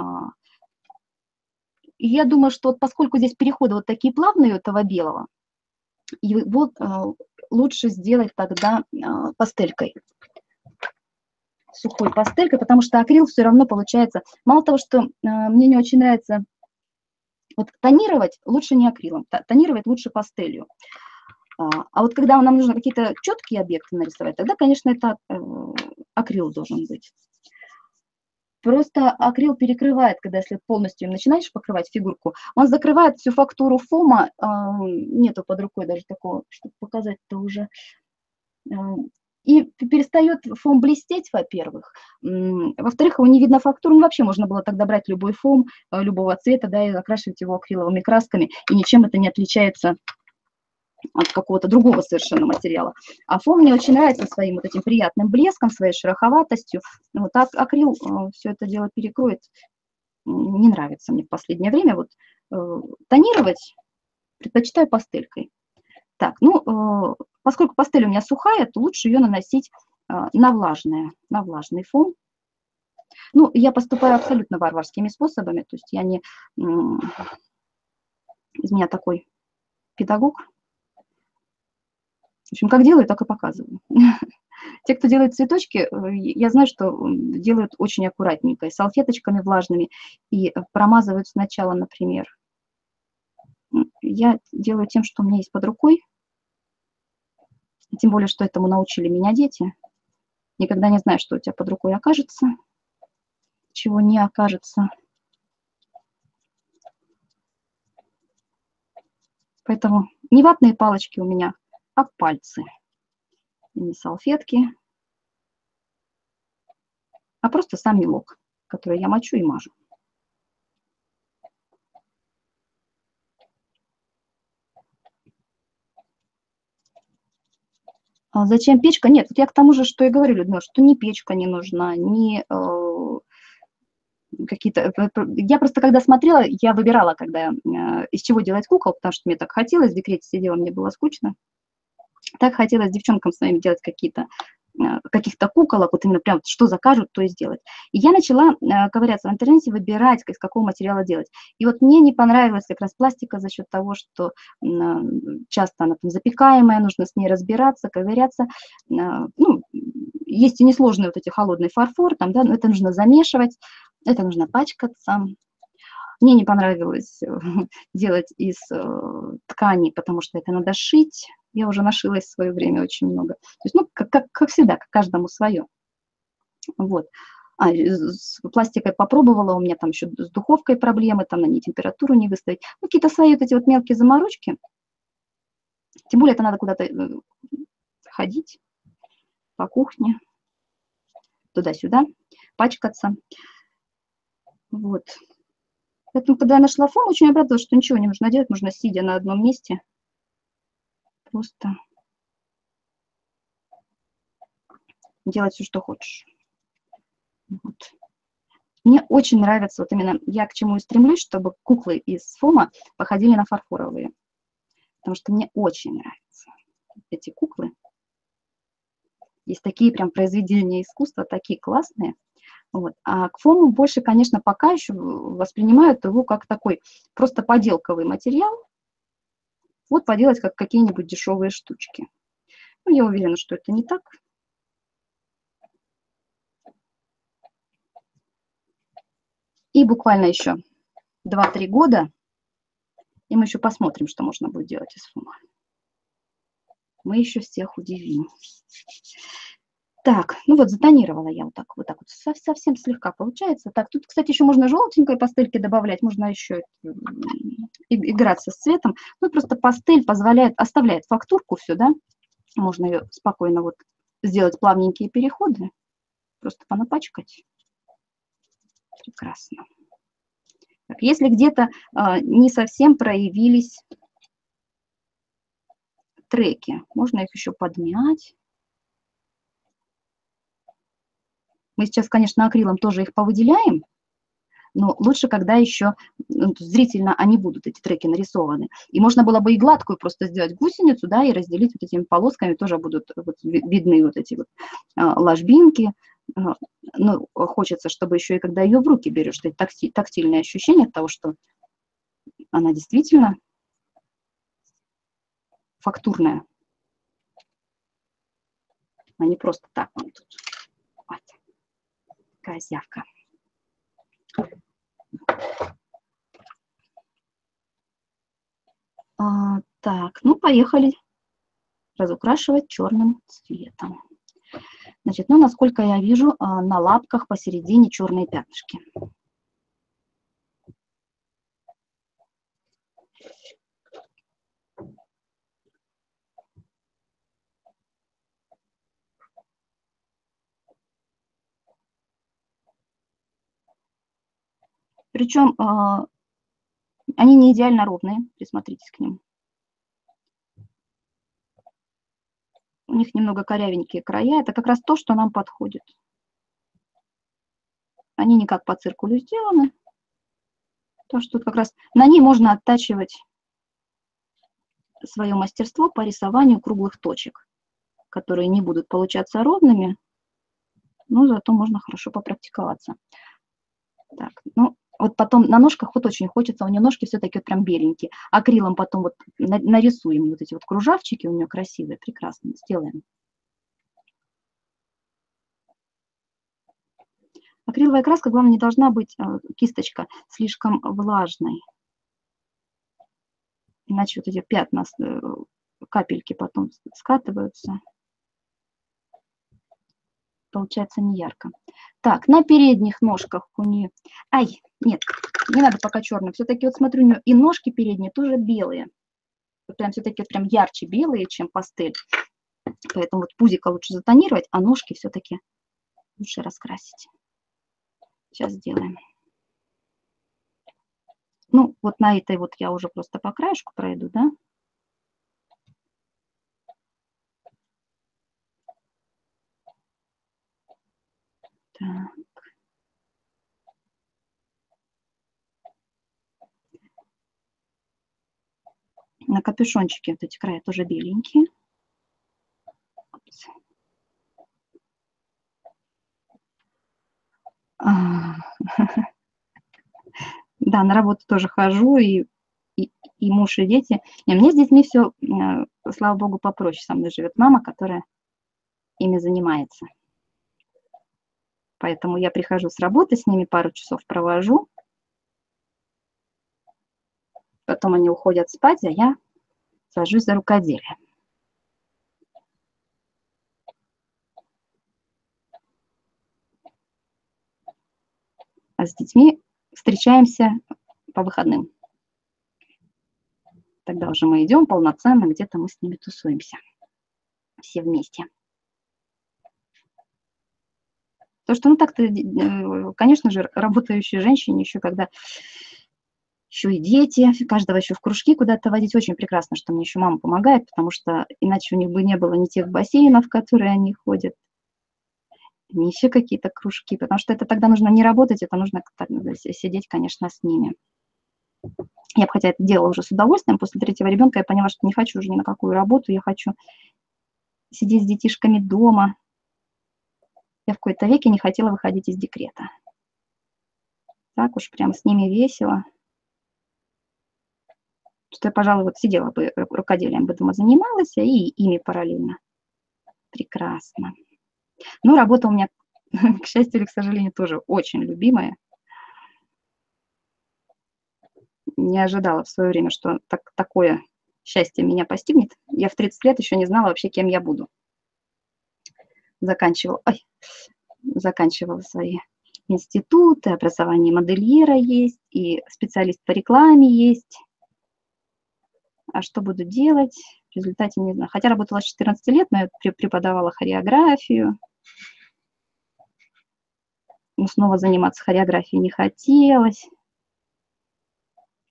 [SPEAKER 2] Я думаю, что поскольку здесь переходы вот такие плавные у этого белого, его лучше сделать тогда пастелькой, сухой пастелькой, потому что акрил все равно получается. Мало того, что мне не очень нравится вот тонировать, лучше не акрилом, тонировать лучше пастелью. А вот когда нам нужно какие-то четкие объекты нарисовать, тогда, конечно, это акрил должен быть. Просто акрил перекрывает, когда если полностью им начинаешь покрывать фигурку, он закрывает всю фактуру фома, нету под рукой даже такого, чтобы показать-то уже, и перестает фом блестеть, во-первых. Во-вторых, его не видно фактуру, ну, вообще можно было тогда брать любой фом, любого цвета, да, и окрашивать его акриловыми красками, и ничем это не отличается от какого-то другого совершенно материала. А фон мне очень нравится своим вот этим приятным блеском, своей шероховатостью. Вот акрил все это дело перекроет. Не нравится мне в последнее время. Вот тонировать предпочитаю пастелькой. Так, ну, поскольку пастель у меня сухая, то лучше ее наносить на влажный фон. Ну, я поступаю абсолютно варварскими способами, то есть я не... Из меня такой педагог. В общем, как делаю, так и показываю. Те, кто делает цветочки, я знаю, что делают очень аккуратненько, и салфеточками влажными, и промазывают сначала, например. Я делаю тем, что у меня есть под рукой, тем более, что этому научили меня дети. Никогда не знаешь, что у тебя под рукой окажется, чего не окажется. Поэтому не ватные палочки у меня, а пальцы. Не салфетки, а просто сам мелок, который я мочу и мажу. А зачем печка? Нет, вот я к тому же, что и говорю, Людмила, что ни печка не нужна, ни какие-то... Я просто когда смотрела, я выбирала, когда из чего делать кукол, потому что мне так хотелось, в декрете сидела, мне было скучно. Так хотелось девчонкам своим делать каких-то куколок, вот именно прям что закажут, то и сделать. И я начала ковыряться в интернете, выбирать, из какого материала делать. И вот мне не понравилась как раз пластика за счет того, что часто она там запекаемая, нужно с ней разбираться, ковыряться. Ну, есть и несложный вот эти холодный фарфор, там, да, но это нужно замешивать, это нужно пачкаться. Мне не понравилось делать из ткани, потому что это надо шить. Я уже нашилась в свое время очень много. То есть, ну, как всегда, каждому свое. Вот. С пластикой попробовала, у меня там еще с духовкой проблемы, там на ней температуру не выставить. Ну, какие-то свои вот эти вот мелкие заморочки. Тем более это надо куда-то ходить по кухне, туда-сюда, пачкаться. Вот. Поэтому, когда я нашла фон, очень обрадовалась, что ничего не нужно делать, нужно сидя на одном месте. Просто делать все, что хочешь. Вот. Мне очень нравится, вот именно я к чему и стремлюсь, чтобы куклы из фома походили на фарфоровые. Потому что мне очень нравятся эти куклы. Есть такие прям произведения искусства, такие классные. Вот. А к фому больше, конечно, пока еще воспринимают его как такой просто поделковый материал. Вот поделать как какие-нибудь дешевые штучки. Ну, я уверена, что это не так. И буквально еще 2-3 года, и мы еще посмотрим, что можно будет делать из фома. Мы еще всех удивим. Так, ну вот затонировала я вот так вот совсем слегка получается. Так, тут, кстати, еще можно желтенькой пастельки добавлять, можно еще играться с цветом. Ну, просто пастель позволяет, оставляет фактурку все, да. Можно ее спокойно вот сделать плавненькие переходы, просто понапачкать. Прекрасно. Так, если где-то не совсем проявились треки, можно их еще подмять. Мы сейчас, конечно, акрилом тоже их повыделяем, но лучше, когда еще зрительно они будут, эти треки, нарисованы. И можно было бы и гладкую просто сделать гусеницу, да, и разделить вот этими полосками, тоже будут вот видны вот эти вот ложбинки. Но хочется, чтобы еще и когда ее в руки берешь, что это тактильное ощущение от того, что она действительно фактурная, а не просто так вам тут. Вот. Козявка. Так, ну поехали разукрашивать черным цветом. Значит, ну, насколько я вижу, на лапках посередине черные пятнышки. Причем они не идеально ровные, присмотритесь к ним. У них немного корявенькие края. Это как раз то, что нам подходит. Они не как по циркулю сделаны. То, что тут как раз на ней можно оттачивать свое мастерство по рисованию круглых точек, которые не будут получаться ровными, но зато можно хорошо попрактиковаться. Так, ну, вот потом на ножках вот очень хочется, у нее ножки все-таки вот прям беленькие. Акрилом потом вот нарисуем вот эти вот кружавчики у нее красивые, прекрасно, сделаем. Акриловая краска, главное, не должна быть, кисточка, слишком влажной. Иначе вот эти пятна, капельки потом скатываются. Получается не ярко. Так, на передних ножках у нее... Ай, нет, не надо пока черным. Все-таки вот смотрю, у нее и ножки передние тоже белые. Вот прям все-таки вот прям ярче белые, чем пастель. Поэтому вот пузико лучше затонировать, а ножки все-таки лучше раскрасить. Сейчас сделаем. Ну, вот на этой вот я уже просто по краешку пройду, да? Так. На капюшончике вот эти края тоже беленькие. Да, на работу тоже хожу, и муж, и дети. И мне с детьми все, слава богу, попроще. Со мной живет мама, которая ими занимается. Поэтому я прихожу с работы, с ними пару часов провожу. Потом они уходят спать, а я сажусь за рукоделие. А с детьми встречаемся по выходным. Тогда уже мы идем полноценно, где-то мы с ними тусуемся. Все вместе. То, что, ну так-то, конечно же, работающей женщине еще, когда еще и дети, каждого еще в кружки куда-то водить, очень прекрасно, что мне еще мама помогает, потому что иначе у них бы не было ни тех бассейнов, в которые они ходят, ни еще какие-то кружки, потому что это тогда нужно не работать, это нужно сидеть, конечно, с ними. Я бы хотя это делала уже с удовольствием, после третьего ребенка я поняла, что не хочу уже ни на какую работу, я хочу сидеть с детишками дома. Я в какой-то веке не хотела выходить из декрета. Так уж прям с ними весело. Что я, пожалуй, вот сидела бы, рукоделием бы дома занималась, и ими параллельно. Прекрасно. Ну, работа у меня, к счастью или к сожалению, тоже очень любимая. Не ожидала в свое время, что такое счастье меня постигнет. Я в 30 лет еще не знала вообще, кем я буду. Заканчивала свои институты, образование модельера есть, и специалист по рекламе есть. А что буду делать? В результате не знаю. Хотя работала с 14 лет, но я преподавала хореографию. Но снова заниматься хореографией не хотелось.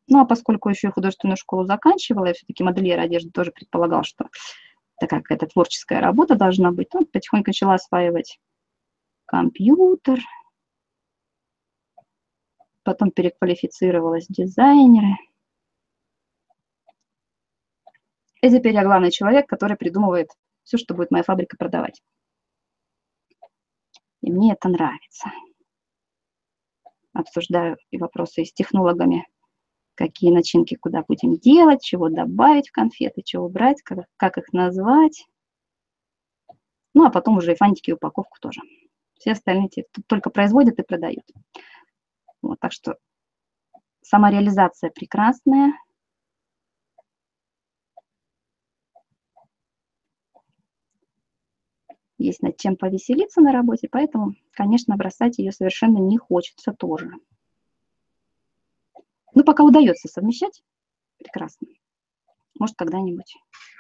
[SPEAKER 2] Ну, а поскольку еще и художественную школу заканчивала, я все-таки модельер одежды тоже предполагал, что такая какая-то творческая работа должна быть. Ну, потихоньку начала осваивать компьютер, потом переквалифицировалась в дизайнеры. И теперь я главный человек, который придумывает все, что будет моя фабрика продавать. И мне это нравится. Обсуждаю и вопросы с технологами, какие начинки куда будем делать, чего добавить в конфеты, чего убрать, как их назвать. Ну, а потом уже и фантики, и упаковку тоже. Все остальные только производят и продают. Вот, так что самореализация прекрасная. Есть над чем повеселиться на работе, поэтому, конечно, бросать ее совершенно не хочется тоже. Ну, пока удается совмещать, прекрасно. Может, когда-нибудь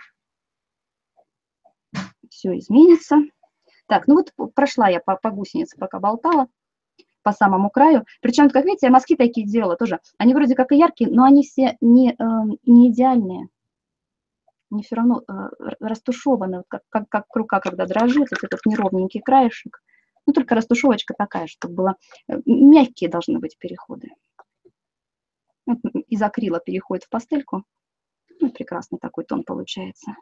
[SPEAKER 2] все изменится. Так, ну вот прошла я по гусенице, пока болтала, по самому краю. Причем, как видите, я мазки такие делала тоже. Они вроде как и яркие, но они все не идеальные. Они все равно растушеваны, как рука, когда дрожит, вот этот неровненький краешек. Ну, только растушевочка такая, чтобы было... Мягкие должны быть переходы. Вот из акрила переходит в пастельку. Ну, прекрасный такой тон получается.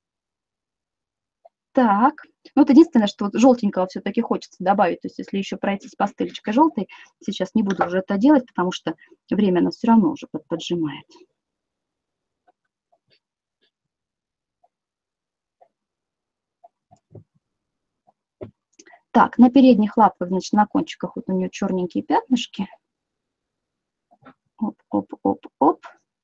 [SPEAKER 2] Так, ну вот единственное, что вот желтенького все-таки хочется добавить. То есть если еще пройти с пастельчикой желтой, сейчас не буду уже это делать, потому что время нас все равно уже поджимает. Так, на передних лапках, значит, на кончиках вот у нее черненькие пятнышки. Оп, оп, оп, оп.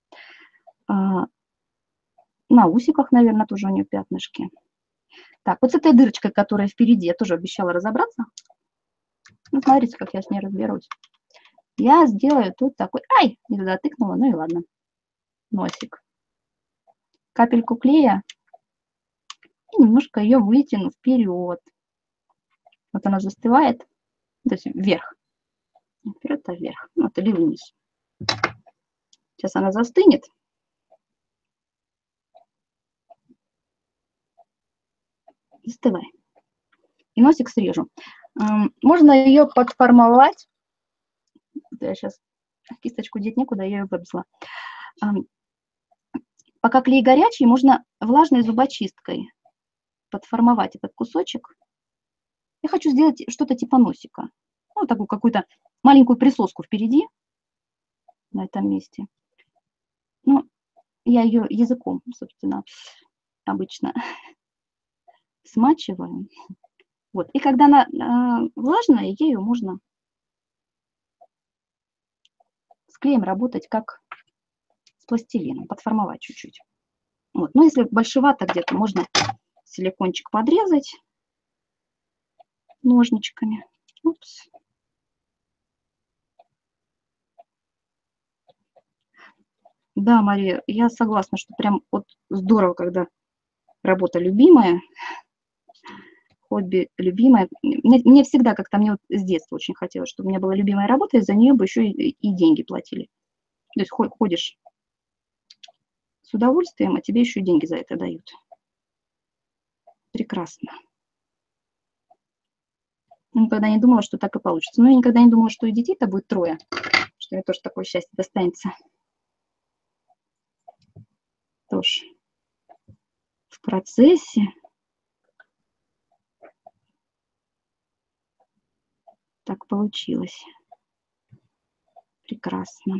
[SPEAKER 2] На усиках, наверное, тоже у нее пятнышки. Так, вот с этой дырочкой, которая впереди, я тоже обещала разобраться. Ну, смотрите, как я с ней разберусь. Я сделаю тут такой... Ай, не туда тыкнула, ну и ладно. Носик. Капельку клея и немножко ее вытяну вперед. Вот она застывает, то есть вверх. Вперед, а вверх. Вот, или вниз. Сейчас она застынет. Застывай. И носик срежу. Можно ее подформовать. Я сейчас кисточку деть некуда, я ее выбросила. Пока клей горячий, можно влажной зубочисткой подформовать этот кусочек. Я хочу сделать что-то типа носика. Ну, такую какую-то маленькую присоску впереди, на этом месте. Ну, я ее языком, собственно, обычно смачиваю. Вот. И когда она влажная, ею можно с клеем работать как с пластилином, подформовать чуть-чуть. Вот. Но если большевато где-то, можно силикончик подрезать ножничками. Упс. Да, Мария, я согласна, что прям вот здорово, когда работа любимая, хобби любимое. Мне всегда как-то, мне вот с детства очень хотелось, чтобы у меня была любимая работа, и за нее бы еще и деньги платили. То есть ходишь с удовольствием, а тебе еще и деньги за это дают. Прекрасно. Никогда не думала, что так и получится. Но я никогда не думала, что и детей-то будет 3, что мне тоже такое счастье достанется. Тоже в процессе. Так получилось. Прекрасно.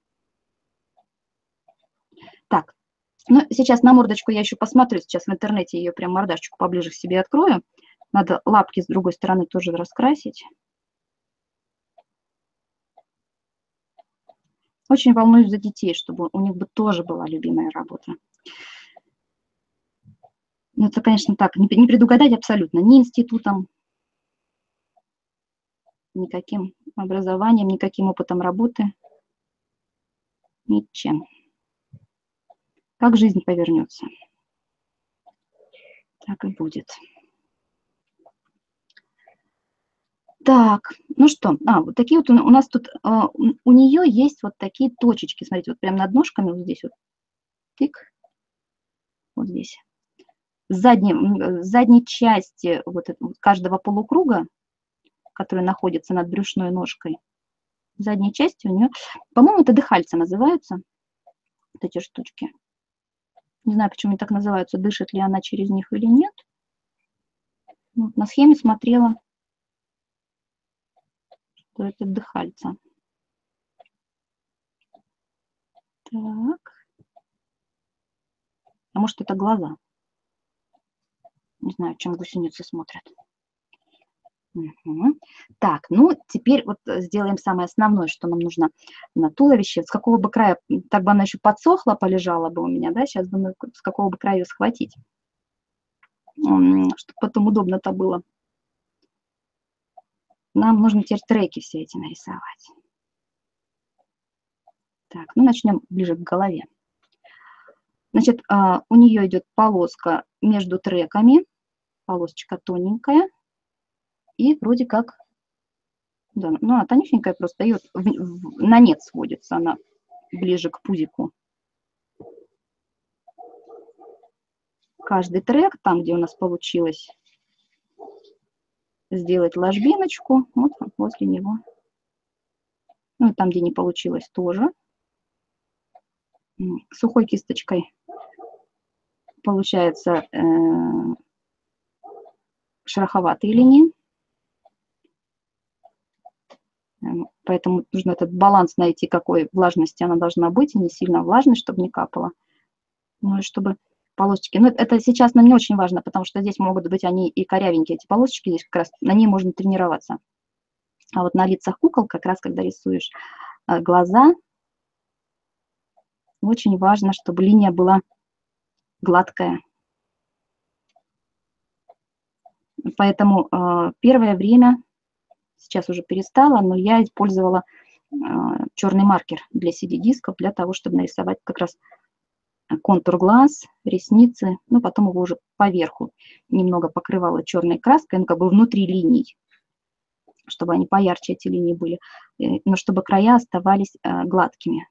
[SPEAKER 2] Так, ну сейчас на мордочку я еще посмотрю. Сейчас в интернете ее прям мордашечку поближе к себе открою. Надо лапки с другой стороны тоже раскрасить. Очень волнуюсь за детей, чтобы у них бы тоже была любимая работа. Ну, это, конечно, так, не предугадать абсолютно ни институтом, никаким образованием, никаким опытом работы, ничем. Как жизнь повернется, так и будет. Так, ну что, вот такие вот у нас тут, у нее есть вот такие точечки, смотрите, вот прямо над ножками, вот здесь вот, тык, вот здесь. С задней части вот каждого полукруга, который находится над брюшной ножкой, в задней части у нее, по-моему, это дыхальца называются, вот эти штучки. Не знаю, почему они так называются, дышит ли она через них или нет. Вот, на схеме смотрела, что это дыхальца. Так. А может, это глаза? Не знаю, чем гусеницы смотрят. Угу. Так, ну теперь вот сделаем самое основное, что нам нужно на туловище. С какого бы края, так бы она еще подсохла, полежала бы у меня, да, сейчас думаю, с какого бы края ее схватить, чтобы потом удобно-то было. Нам нужно теперь треки все эти нарисовать. Так, ну начнем ближе к голове. Значит, у нее идет полоска между треками, полосочка тоненькая, и вроде как, да, ну она тонюсенькая просто, и вот на нет сводится она ближе к пузику. Каждый трек, там, где у нас получилось сделать ложбиночку, вот возле него. Ну и там, где не получилось, тоже. Сухой кисточкой получается шероховатые линии. Поэтому нужно этот баланс найти, какой влажности она должна быть, и не сильно влажной, чтобы не капало. Ну и чтобы полосочки... Ну это сейчас нам не очень важно, потому что здесь могут быть они и корявенькие, эти полосочки, здесь как раз на ней можно тренироваться. А вот на лицах кукол, как раз когда рисуешь глаза, очень важно, чтобы линия была гладкая. Поэтому первое время, сейчас уже перестала, но я использовала черный маркер для CD-дисков, для того, чтобы нарисовать как раз контур глаз, ресницы, ну, потом его уже поверху немного покрывала черной краской, ну, как бы внутри линий, чтобы они поярче, эти линии были, но чтобы края оставались гладкими.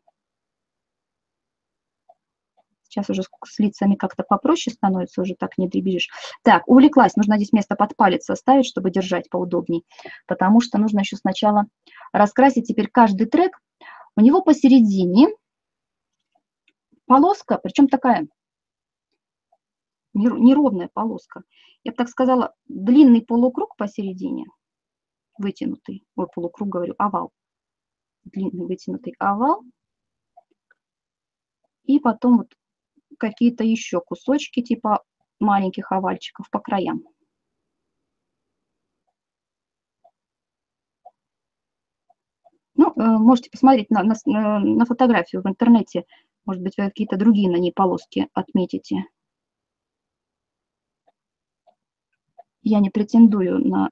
[SPEAKER 2] Сейчас уже с лицами как-то попроще становится, уже так не дребезжишь. Так, увлеклась, нужно здесь место под палец оставить, чтобы держать поудобней, потому что нужно еще сначала раскрасить теперь каждый трек. У него посередине полоска, причем такая неровная полоска. Я бы так сказала, длинный полукруг посередине, вытянутый, ой, полукруг говорю, овал, длинный вытянутый овал, и потом вот какие-то еще кусочки типа маленьких овальчиков по краям. Ну, можете посмотреть на фотографию в интернете, может быть, вы какие-то другие на ней полоски отметите. Я не претендую на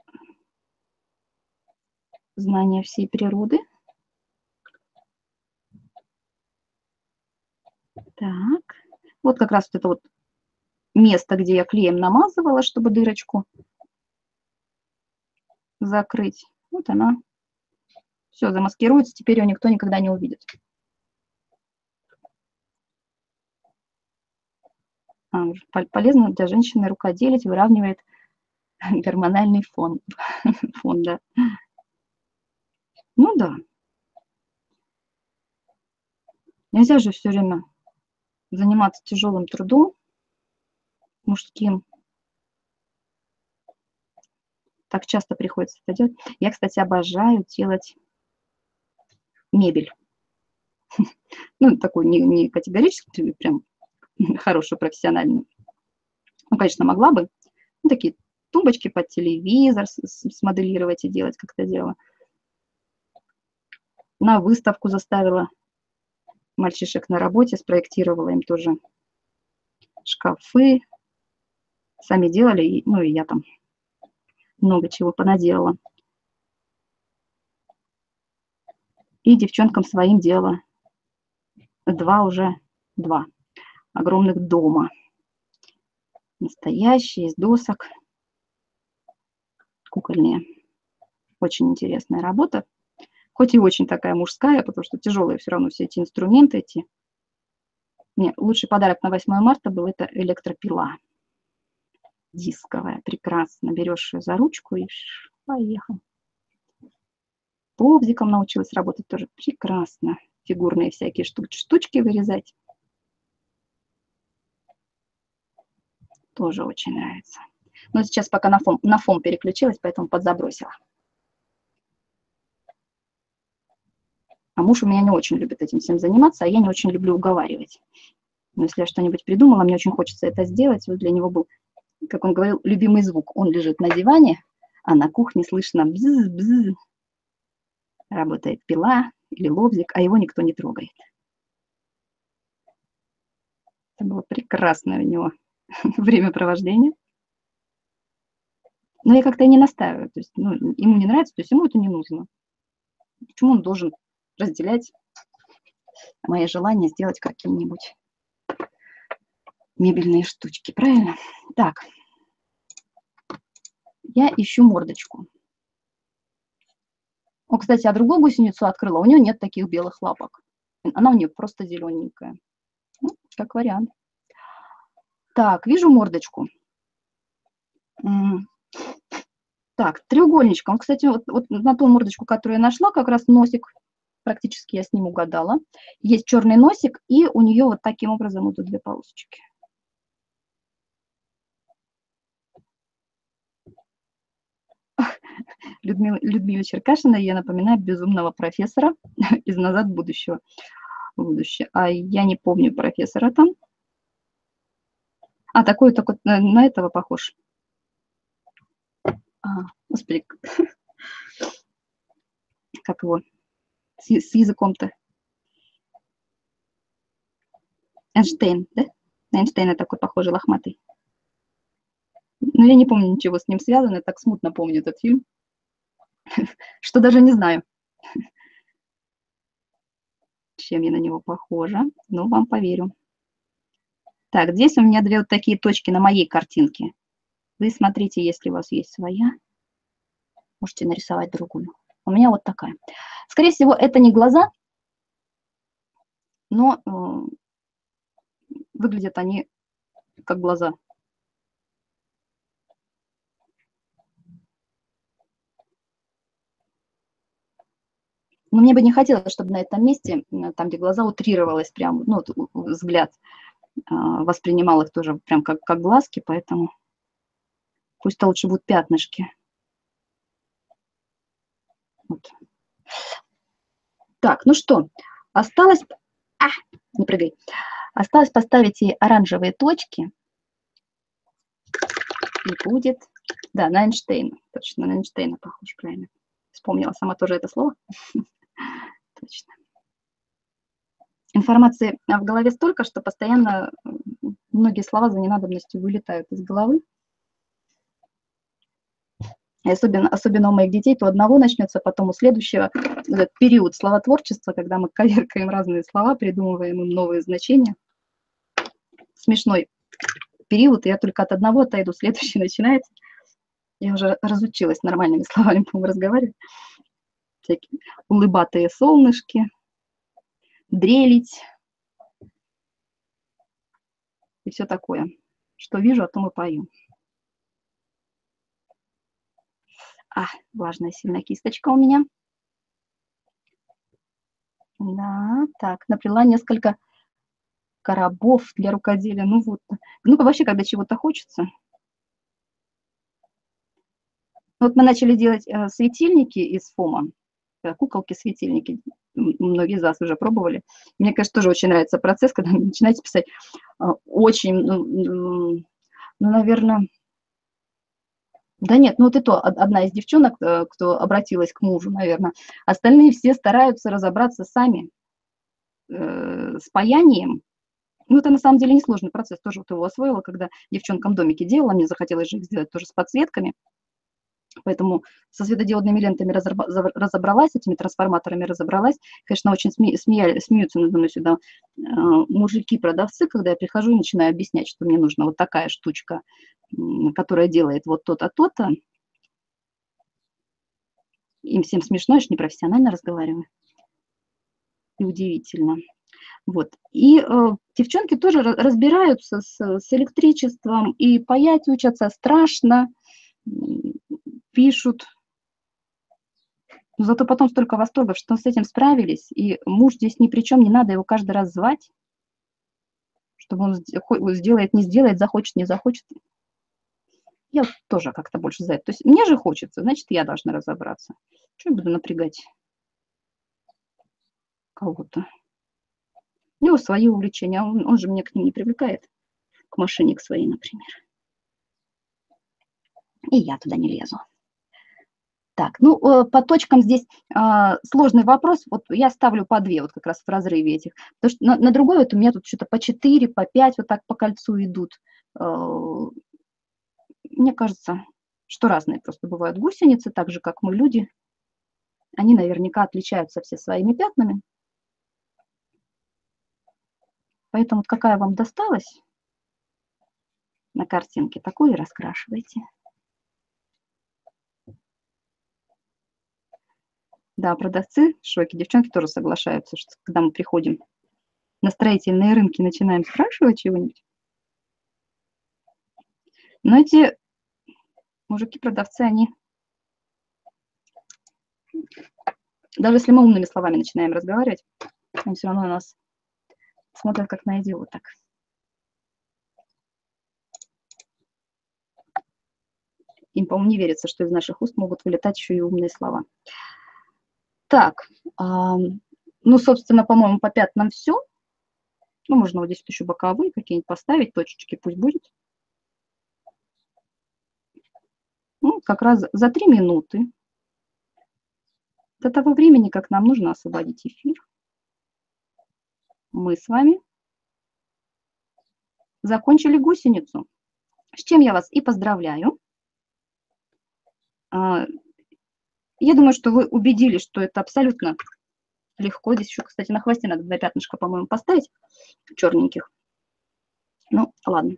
[SPEAKER 2] знание всей природы. Так, вот как раз вот это вот место, где я клеем намазывала, чтобы дырочку закрыть. Вот она. Все, замаскируется, теперь ее никто никогда не увидит. Полезно для женщины рукоделить, выравнивает гормональный фон. Да. Ну да. Нельзя же все время заниматься тяжелым трудом мужским. Так часто приходится это делать. Я, кстати, обожаю делать мебель. Ну, такую не категорически, прям хорошую, профессиональную. Ну, конечно, могла бы. Ну, такие тумбочки под телевизор смоделировать и делать, как это делала. На выставку заставила мальчишек на работе, спроектировала им тоже шкафы. Сами делали, ну и я там много чего понаделала. И девчонкам своим делала два огромных дома. Настоящие, из досок, кукольные. Очень интересная работа. Хоть и очень такая мужская, потому что тяжелые все равно все эти инструменты эти. Мне лучший подарок на 8 марта был это электропила дисковая. Прекрасно. Берешь ее за ручку и поехал. Лобзиком научилась работать тоже прекрасно. Фигурные всякие штучки вырезать. Тоже очень нравится. Но сейчас пока на фон переключилась, поэтому подзабросила. А муж у меня не очень любит этим всем заниматься, а я не очень люблю уговаривать. Но если я что-нибудь придумала, мне очень хочется это сделать. Вот для него был, как он говорил, любимый звук. Он лежит на диване, а на кухне слышно бзз-бзз. Работает пила или лобзик, а его никто не трогает. Это было прекрасное у него времяпровождение. Но я как-то и не настаиваю. То есть, ему не нравится, то есть ему это не нужно. Почему он должен разделять мои желания сделать какие-нибудь мебельные штучки, правильно? Так, я ищу мордочку. О, кстати, а другую гусеницу открыла, у нее нет таких белых лапок. Она у нее просто зелененькая. Ну, как вариант. Так, вижу мордочку. Так, треугольничком. Кстати, вот на ту мордочку, которую я нашла, как раз носик, практически я с ним угадала. Есть черный носик, и у нее вот таким образом идут две полосочки. Людмила Черкашина, я напоминаю, безумного профессора из «Назад в будущее». А я не помню профессора там. А, такой на этого похож. Господи, как его? С языком-то. Эйнштейн, да? На Эйнштейна такой похожий, лохматый. Но я не помню ничего с ним связано, я так смутно помню этот фильм, что даже не знаю, чем я на него похожа, но вам поверю. Так, здесь у меня две вот такие точки на моей картинке. Вы смотрите, если у вас есть своя, можете нарисовать другую. У меня вот такая. Скорее всего, это не глаза, но выглядят они как глаза. Но мне бы не хотелось, чтобы на этом месте, там, где глаза, утрировалось прям, ну, взгляд воспринимал их тоже прям как глазки, поэтому пусть лучше будут пятнышки. Вот. Так, ну что, осталось... не прыгай. Осталось поставить ей оранжевые точки. И будет... Да, на Эйнштейна. Точно, на Эйнштейна похож, правильно. Вспомнила сама тоже это слово. Точно. Информации в голове столько, что постоянно многие слова за ненадобностью вылетают из головы. И особенно у моих детей то одного начнется, потом у следующего этот период словотворчества, когда мы коверкаем разные слова, придумываем им новые значения. Смешной период, и я только от одного отойду, следующий начинается. Я уже разучилась нормальными словами, по-моему, разговаривать. Всякие улыбатые солнышки, дрелить и все такое. Что вижу, о том и пою. Влажная сильная кисточка у меня. Да, так, наплела несколько коробов для рукоделия. Ну вот, ну-ка вообще, когда чего-то хочется. Вот мы начали делать светильники из фома, куколки-светильники. Многие из вас уже пробовали. Мне, конечно, тоже очень нравится процесс, когда вы начинаете писать очень, ну, наверное... Да нет, ну вот и то одна из девчонок, кто обратилась к мужу, наверное. Остальные все стараются разобраться сами с паянием. Ну, это на самом деле несложный процесс. Тоже вот его освоила, когда девчонкам домики делала. Мне захотелось же их сделать тоже с подсветками. Поэтому со светодиодными лентами разобралась, этими трансформаторами разобралась. Конечно, очень смеются надо мной сюда мужики-продавцы, когда я прихожу и начинаю объяснять, что мне нужна вот такая штучка, которая делает вот то-то, то-то. Им всем смешно, я же непрофессионально разговариваю. И удивительно. Вот. И девчонки тоже разбираются с электричеством, и паять учатся страшно, пишут. Но зато потом столько восторгов, что с этим справились, и муж здесь ни при чем, не надо его каждый раз звать, чтобы он сделает, не сделает, захочет, не захочет. Я тоже как-то больше за это. То есть мне же хочется, значит, я должна разобраться. Что я буду напрягать кого-то? У него свои увлечения, он же меня к ним не привлекает, к машине к своей, например. И я туда не лезу. Так, ну, по точкам здесь сложный вопрос. Вот я ставлю по 2, вот как раз в разрыве этих. Потому что на другой вот у меня тут что-то по 4, по 5 вот так по кольцу идут. Мне кажется, что разные просто бывают гусеницы, так же, как мы, люди. Они наверняка отличаются все своими пятнами. Поэтому вот какая вам досталась на картинке, такую и раскрашивайте. Да, продавцы в шоке, девчонки тоже соглашаются, что когда мы приходим на строительные рынки, начинаем спрашивать чего-нибудь. Но эти мужики-продавцы, они, даже если мы умными словами начинаем разговаривать, они все равно на нас смотрят как на идиоток. Им, по-моему, не верится, что из наших уст могут вылетать еще и умные слова. Так, ну, собственно, по-моему, по пятнам все. Ну, можно вот здесь еще боковые какие-нибудь поставить, точечки пусть будет. Ну, как раз за 3 минуты до того времени, как нам нужно освободить эфир, мы с вами закончили гусеницу, с чем я вас и поздравляю. Я думаю, что вы убедились, что это абсолютно легко. Здесь еще, кстати, на хвосте надо 2 пятнышка, по-моему, поставить, черненьких. Ну, ладно.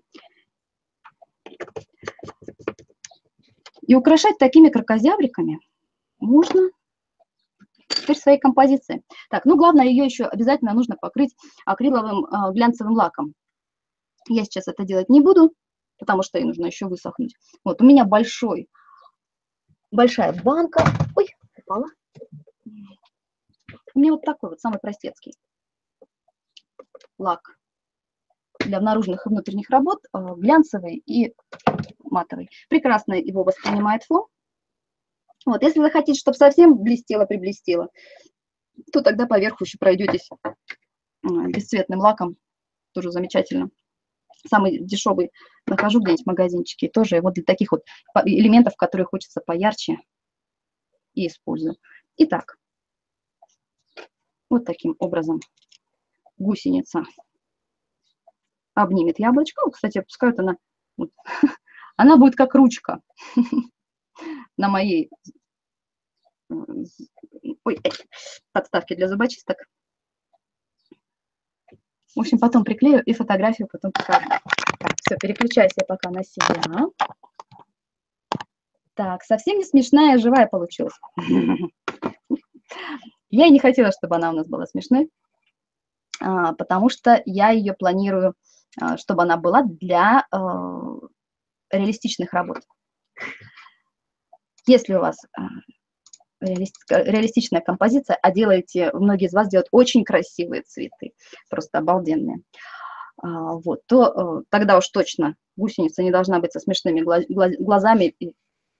[SPEAKER 2] И украшать такими кракозябриками можно теперь своей композиции. Так, ну, главное, ее еще обязательно нужно покрыть акриловым глянцевым лаком. Я сейчас это делать не буду, потому что ей нужно еще высохнуть. Вот, у меня большая банка. Ой, упала. У меня вот такой вот, самый простецкий лак для наружных и внутренних работ, глянцевый и матовый. Прекрасно его воспринимает фон. Вот, если вы хотите, чтобы совсем блестело-приблестело, то тогда поверху еще пройдетесь бесцветным лаком, тоже замечательно. Самый дешевый нахожу где-нибудь в магазинчике, тоже вот для таких вот элементов, которые хочется поярче, и использую. Итак, вот таким образом гусеница обнимет яблочко. Вот, кстати, опускают она, вот, она будет как ручка на моей подставке для зубочисток. В общем, потом приклею и фотографию потом покажу. Так, все, переключайся я пока на себя. Так, совсем не смешная, живая получилась. Я и не хотела, чтобы она у нас была смешной, потому что я ее планирую, чтобы она была для реалистичных работ. Если у вас реалистичная композиция, а делаете, многие из вас делают очень красивые цветы, просто обалденные, вот, то тогда уж точно гусеница не должна быть со смешными глазами и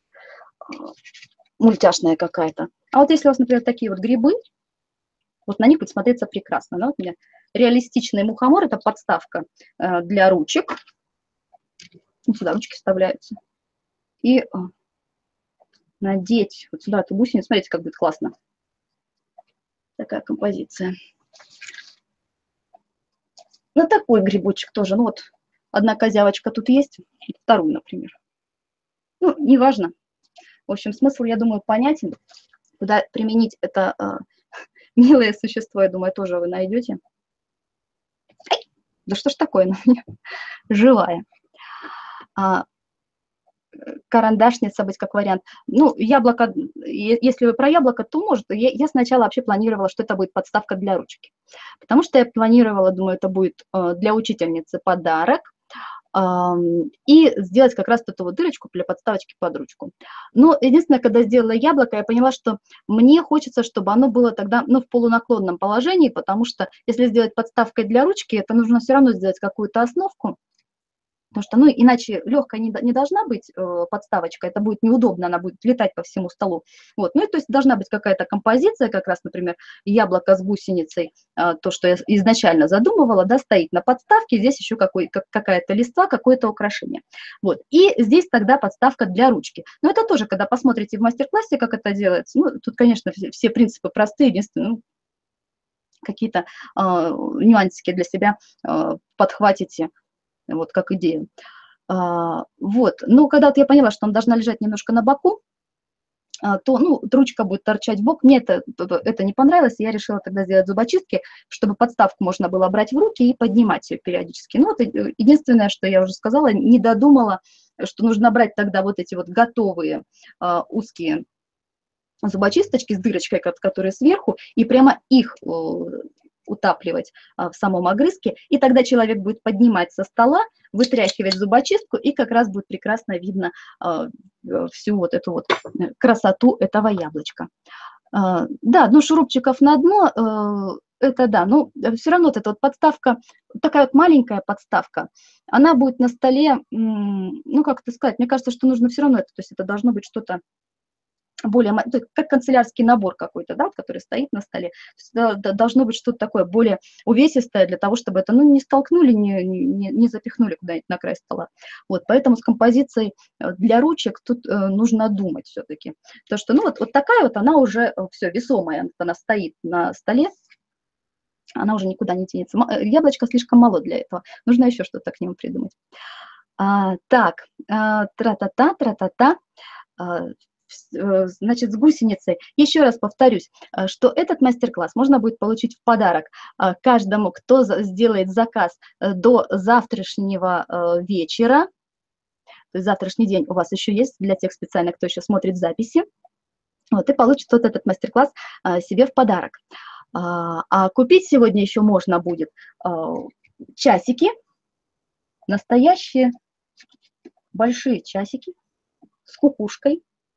[SPEAKER 2] мультяшная какая-то. А вот если у вас, например, такие вот грибы, вот на них будет смотреться прекрасно. Да? Вот у меня реалистичный мухомор, это подставка для ручек. Вот сюда ручки вставляются. И надеть вот сюда эту гусеницу. Смотрите, как будет классно. Такая композиция. На такой грибочек тоже. Ну вот, одна козявочка тут есть, вторую, например. Ну, неважно. В общем, смысл, я думаю, понятен. Куда применить это милое существо, я думаю, тоже вы найдете. Ай, да что ж такое, она у меня живая. карандашница быть как вариант. Ну, яблоко, если вы про яблоко, то может. Я сначала вообще планировала, что это будет подставка для ручки. Потому что я планировала, думаю, это будет для учительницы подарок, и сделать как раз эту вот дырочку для подставочки под ручку. Но единственное, когда сделала яблоко, я поняла, что мне хочется, чтобы оно было тогда, ну, в полунаклонном положении, потому что если сделать подставкой для ручки, это нужно все равно сделать какую-то основку, потому что, ну, иначе легкая не должна быть подставочка, это будет неудобно, она будет летать по всему столу. Вот. Ну, и то есть должна быть какая-то композиция, как раз, например, яблоко с гусеницей, то, что я изначально задумывала, да, стоит на подставке, здесь еще какая-то листва, какое-то украшение. Вот. И здесь тогда подставка для ручки. Но это тоже, когда посмотрите в мастер-классе, как это делается, ну, тут, конечно, все принципы простые, единственное, ну, какие-то нюансики для себя подхватите, вот как идею. Вот. Но когда я поняла, что она должна лежать немножко на боку, то, ну, ручка будет торчать в бок. Мне это не понравилось, и я решила тогда сделать зубочистки, чтобы подставку можно было брать в руки и поднимать ее периодически. Ну, вот единственное, что я уже сказала, не додумала, что нужно брать тогда вот эти вот готовые узкие зубочисточки с дырочкой, которые сверху, и прямо их утапливать в самом огрызке, и тогда человек будет поднимать со стола, вытряхивать зубочистку, и как раз будет прекрасно видно всю вот эту вот красоту этого яблочка. Да, ну шурупчиков на дно, это да, но все равно вот эта вот подставка, такая вот маленькая подставка, она будет на столе, ну как это сказать, мне кажется, что нужно все равно это, то есть это должно быть что-то более, как канцелярский набор какой-то, да, который стоит на столе. Должно быть что-то такое более увесистое для того, чтобы это, ну, не столкнули, не запихнули куда-нибудь на край стола. Вот, поэтому с композицией для ручек тут нужно думать все-таки. Потому что, ну, вот такая вот, она уже все весомая, она стоит на столе, она уже никуда не тянется. Яблочко слишком мало для этого, нужно еще что-то к нему придумать. Так, тра-та-та, тра-та-та. Значит, с гусеницей. Еще раз повторюсь, что этот мастер-класс можно будет получить в подарок каждому, кто сделает заказ до завтрашнего вечера. То есть завтрашний день у вас еще есть для тех специально, кто еще смотрит записи. Вот, и получит вот этот мастер-класс себе в подарок. А купить сегодня еще можно будет часики, настоящие большие часики с кукушкой.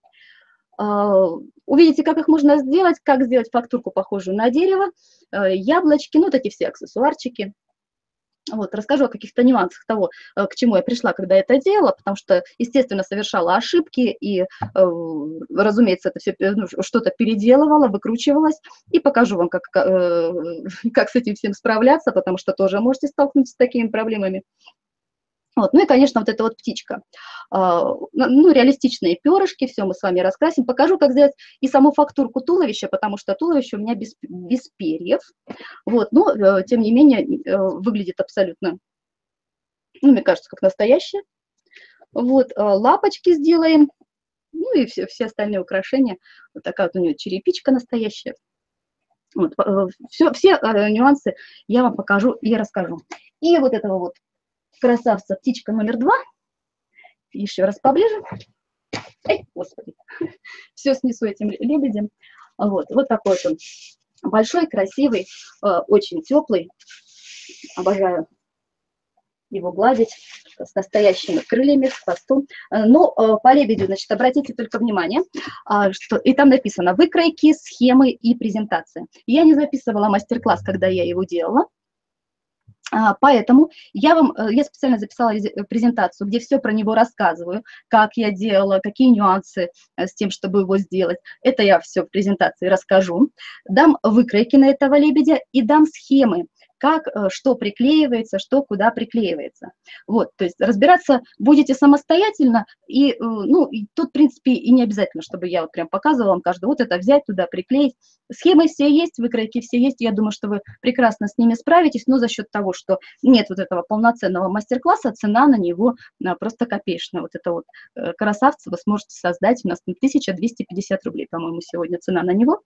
[SPEAKER 2] Увидите, как их можно сделать, как сделать фактурку, похожую на дерево, яблочки, ну, такие все аксессуарчики. Вот, расскажу о каких-то нюансах того, к чему я пришла, когда это делала, потому что, естественно, совершала ошибки и, разумеется, это все что-то переделывала, выкручивалась, и покажу вам, как с этим всем справляться, потому что тоже можете столкнуться с такими проблемами. Вот. Ну и, конечно, вот эта вот птичка. Ну, реалистичные перышки, все мы с вами раскрасим. Покажу, как сделать и саму фактурку туловища, потому что туловище у меня без перьев. Вот. Но, тем не менее, выглядит абсолютно, ну, мне кажется, как настоящее. Вот. Лапочки сделаем. Ну и все остальные украшения. Вот такая вот у нее черепичка настоящая. Вот. Все нюансы я вам покажу и расскажу. И вот этого вот красавца, птичка номер 2. Еще раз поближе. Эй, господи. Все снесу этим лебедем. Вот такой вот он. Большой, красивый, очень теплый. Обожаю его гладить. С настоящими крыльями, с хвостом. Но по лебедю, значит, обратите только внимание, что и там написано выкройки, схемы и презентация. Я не записывала мастер-класс, когда я его делала. Поэтому я специально записала презентацию, где все про него рассказываю, как я делала, какие нюансы с тем, чтобы его сделать. Это я все в презентации расскажу. Дам выкройки на этого лебедя и дам схемы, как, что приклеивается, что куда приклеивается. Вот, то есть разбираться будете самостоятельно, и, ну, и тут, в принципе, и не обязательно, чтобы я вот прям показывала вам каждый, вот это взять, туда приклеить. Схемы все есть, выкройки все есть, я думаю, что вы прекрасно с ними справитесь, но за счет того, что нет вот этого полноценного мастер-класса, цена на него просто копеечная. Вот это вот красавца вы сможете создать, у нас 1250 рублей, по-моему, сегодня цена на него.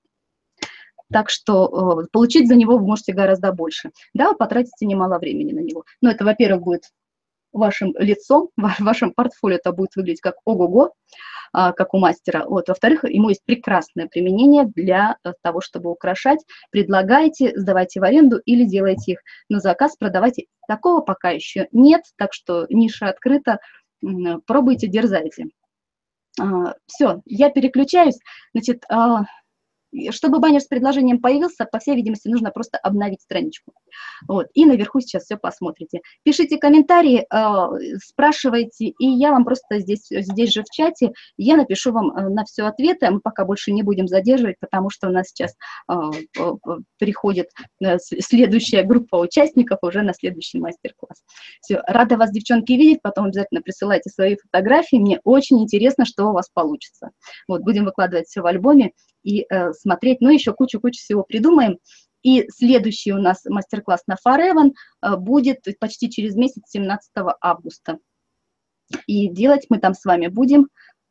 [SPEAKER 2] Так что получить за него вы можете гораздо больше. Да, вы потратите немало времени на него. Но это, во-первых, будет вашим лицом, вашим портфолио это будет выглядеть как ого-го, как у мастера. Вот. Во-вторых, ему есть прекрасное применение для того, чтобы украшать. Предлагайте, сдавайте в аренду или делайте их на заказ, продавайте. Такого пока еще нет, так что ниша открыта. Пробуйте, дерзайте. Все, я переключаюсь. Значит, чтобы баннер с предложением появился, по всей видимости, нужно просто обновить страничку. Вот. И наверху сейчас все посмотрите. Пишите комментарии, спрашивайте, и я вам просто здесь же в чате, я напишу вам на все ответы. Мы пока больше не будем задерживать, потому что у нас сейчас приходит следующая группа участников уже на следующий мастер-класс. Все, рада вас, девчонки, видеть. Потом обязательно присылайте свои фотографии. Мне очень интересно, что у вас получится. Вот, будем выкладывать все в альбоме и смотреть, ну, еще кучу-кучу всего придумаем. И следующий у нас мастер-класс на Forever будет почти через месяц, 17 августа. И делать мы там с вами будем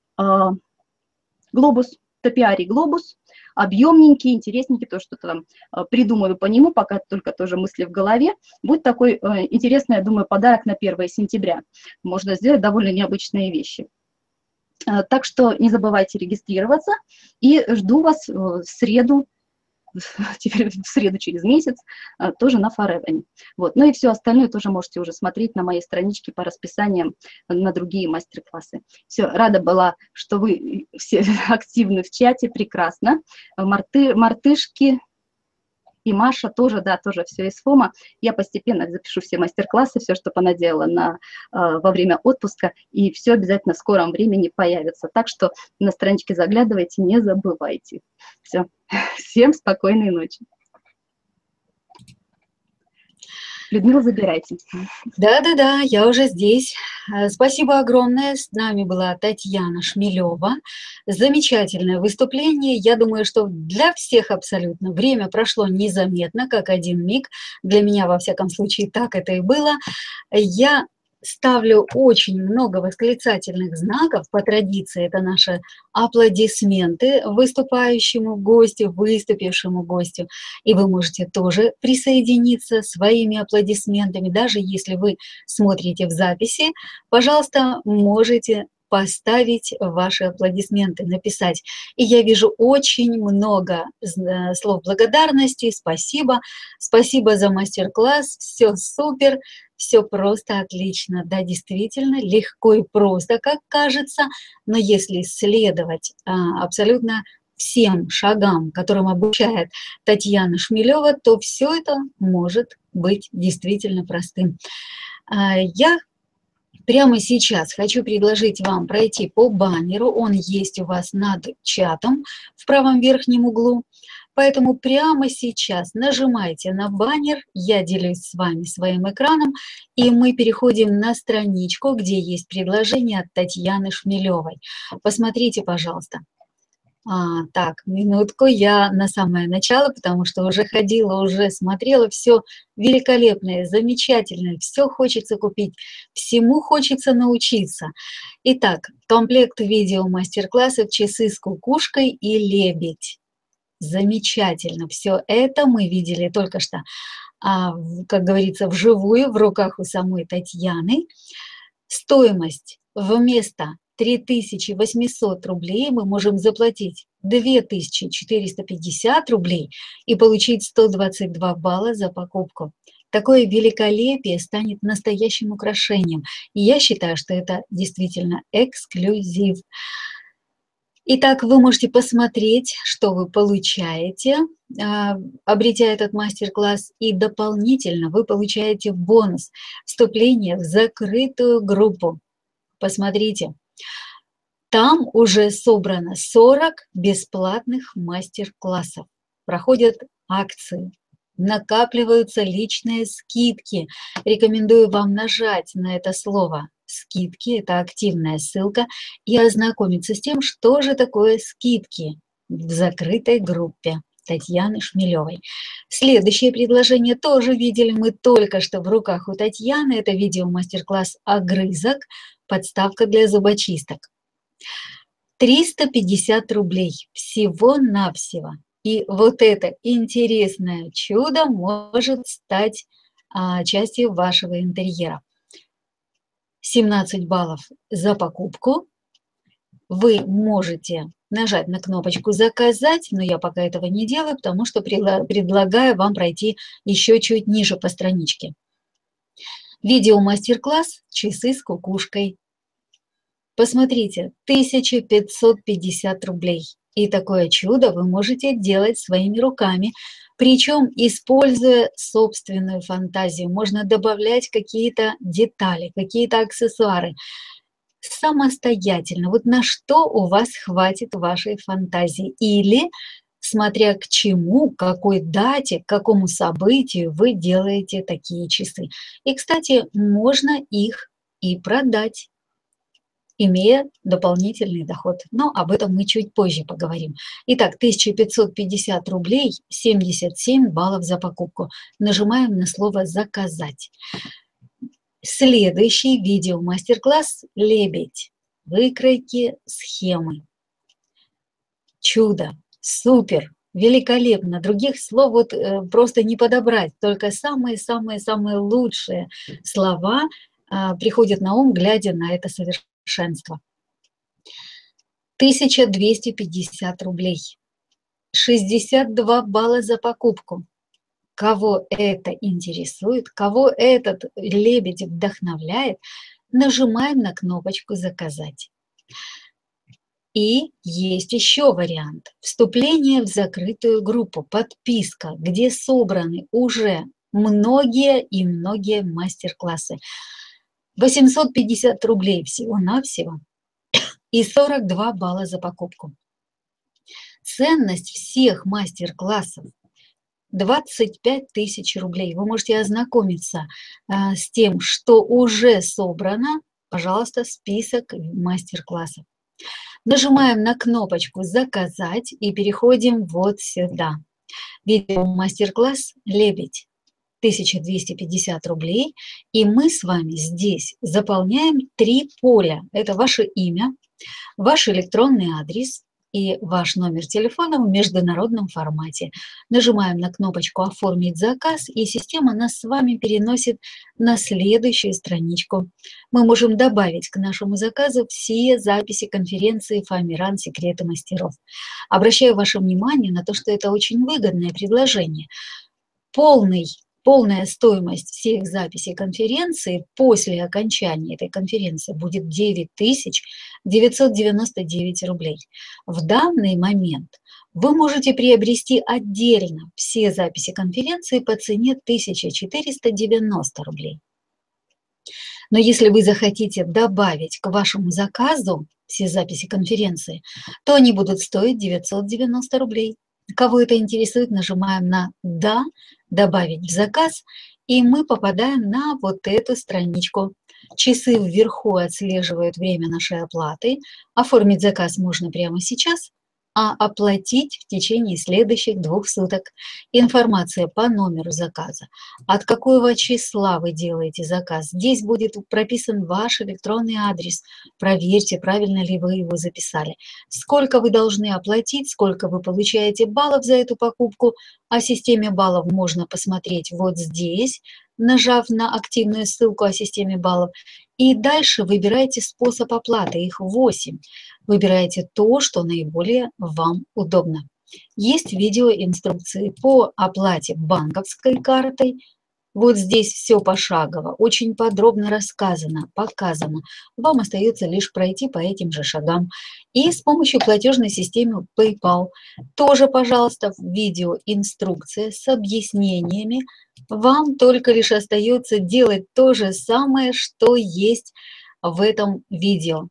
[SPEAKER 2] глобус, топиарий глобус, объемненький, интересненький, то, что там придумаю по нему, пока только тоже мысли в голове. Будет такой интересный, я думаю, подарок на 1 сентября. Можно сделать довольно необычные вещи. Так что не забывайте регистрироваться, и жду вас в среду, теперь в среду через месяц, тоже на Forever. Вот. Ну и все остальное тоже можете уже смотреть на моей страничке по расписаниям на другие мастер-классы. Все, рада была, что вы все активны в чате, прекрасно. Мартышки и Маша тоже, да, тоже все из ФОМа. Я постепенно запишу все мастер-классы, все, что понаделала во время отпуска, и все обязательно в скором времени появится. Так что на страничке заглядывайте, не забывайте. Все. Всем спокойной ночи. Людмила, забирайте.
[SPEAKER 1] Да-да-да, я уже здесь. Спасибо огромное. С нами была Татьяна Шмелева. Замечательное выступление. Я думаю, что для всех абсолютно время прошло незаметно, как один миг. Для меня, во всяком случае, так это и было. Я ставлю очень много восклицательных знаков. По традиции это наши аплодисменты выступающему гостю, выступившему гостю. И вы можете тоже присоединиться своими аплодисментами, даже если вы смотрите в записи. Пожалуйста, можете поставить ваши аплодисменты, написать. И я вижу очень много слов благодарности. Спасибо. Спасибо за мастер-класс. Все супер. Все просто отлично. Да, действительно, легко и просто, как кажется, но если следовать абсолютно всем шагам, которым обучает Татьяна Шмелева, то все это может быть действительно простым. Я прямо сейчас хочу предложить вам пройти по баннеру. Он есть у вас над чатом в правом верхнем углу. Поэтому прямо сейчас нажимайте на баннер, я делюсь с вами своим экраном, и мы переходим на страничку, где есть предложение от Татьяны Шмелевой. Посмотрите, пожалуйста. Так, минутку, я на самое начало, потому что уже ходила, уже смотрела, все великолепное, замечательное, все хочется купить, всему хочется научиться. Итак, комплект видео мастер-классов «Часы с кукушкой» и «Лебедь». Замечательно. Все это мы видели только что, как говорится, вживую, в руках у самой Татьяны. Стоимость вместо 3800 рублей мы можем заплатить 2450 рублей и получить 122 балла за покупку. Такое великолепие станет настоящим украшением. И я считаю, что это действительно эксклюзив. Итак, вы можете посмотреть, что вы получаете, обретя этот мастер-класс, и дополнительно вы получаете бонус вступление в закрытую группу. Посмотрите, там уже собрано 40 бесплатных мастер-классов, проходят акции, накапливаются личные скидки. Рекомендую вам нажать на это слово «скидки», это активная ссылка, и ознакомиться с тем, что же такое скидки в закрытой группе Татьяны Шмелевой. Следующее предложение тоже видели мы только что в руках у Татьяны. Это видео-мастер-класс «Огрызок. Подставка для зубочисток». 350 рублей всего-навсего. И вот это интересное чудо может стать частью вашего интерьера. 17 баллов за покупку. Вы можете нажать на кнопочку «Заказать», но я пока этого не делаю, потому что предлагаю вам пройти еще чуть ниже по страничке. Видео-мастер-класс «Часы с кукушкой». Посмотрите, 1550 рублей. И такое чудо вы можете делать своими руками, причем используя собственную фантазию. Можно добавлять какие-то детали, какие-то аксессуары самостоятельно. Вот на что у вас хватит вашей фантазии. Или, смотря к чему, к какой дате, к какому событию вы делаете такие часы. И, кстати, можно их и продать, имея дополнительный доход. Но об этом мы чуть позже поговорим. Итак, 1550 рублей, 77 баллов за покупку. Нажимаем на слово «Заказать». Следующий видео-мастер-класс «Лебедь». Выкройки схемы. Чудо, супер, великолепно. Других слов вот просто не подобрать. Только самые-самые-самые лучшие слова приходят на ум, глядя на это совершенство. 1250 рублей. 62 балла за покупку. Кого это интересует, кого этот лебедь вдохновляет, нажимаем на кнопочку «Заказать». И есть еще вариант. Вступление в закрытую группу, подписка, где собраны уже многие и многие мастер-классы. 850 рублей всего-навсего и 42 балла за покупку. Ценность всех мастер-классов 25 тысяч рублей. Вы можете ознакомиться с тем, что уже собрано. Пожалуйста, список мастер-классов. Нажимаем на кнопочку «Заказать» и переходим вот сюда. Видео мастер-класс «Лебедь». 1250 рублей. И мы с вами здесь заполняем 3 поля. Это ваше имя, ваш электронный адрес и ваш номер телефона в международном формате. Нажимаем на кнопочку «Оформить заказ», и система нас с вами переносит на следующую страничку. Мы можем добавить к нашему заказу все записи конференции «Фоамиран. Секреты мастеров». Обращаю ваше внимание на то, что это очень выгодное предложение. Полная стоимость всех записей конференции после окончания этой конференции будет 9999 рублей. В данный момент вы можете приобрести отдельно все записи конференции по цене 1490 рублей. Но если вы захотите добавить к вашему заказу все записи конференции, то они будут стоить 990 рублей. Кого это интересует, нажимаем на «Да», «Добавить в заказ», и мы попадаем на вот эту страничку. Часы вверху отслеживают время нашей оплаты. Оформить заказ можно прямо сейчас, а оплатить в течение следующих 2 суток. Информация по номеру заказа. От какого числа вы делаете заказ? Здесь будет прописан ваш электронный адрес. Проверьте, правильно ли вы его записали. Сколько вы должны оплатить, сколько вы получаете баллов за эту покупку. О системе баллов можно посмотреть вот здесь, нажав на активную ссылку о системе баллов. И дальше выбирайте способ оплаты, их 8. Выбирайте то, что наиболее вам удобно. Есть видеоинструкции по оплате банковской картой. Вот здесь все пошагово, очень подробно рассказано, показано. Вам остается лишь пройти по этим же шагам. И с помощью платежной системы PayPal тоже, пожалуйста, видеоинструкция с объяснениями. Вам только лишь остается делать то же самое, что есть в этом видео.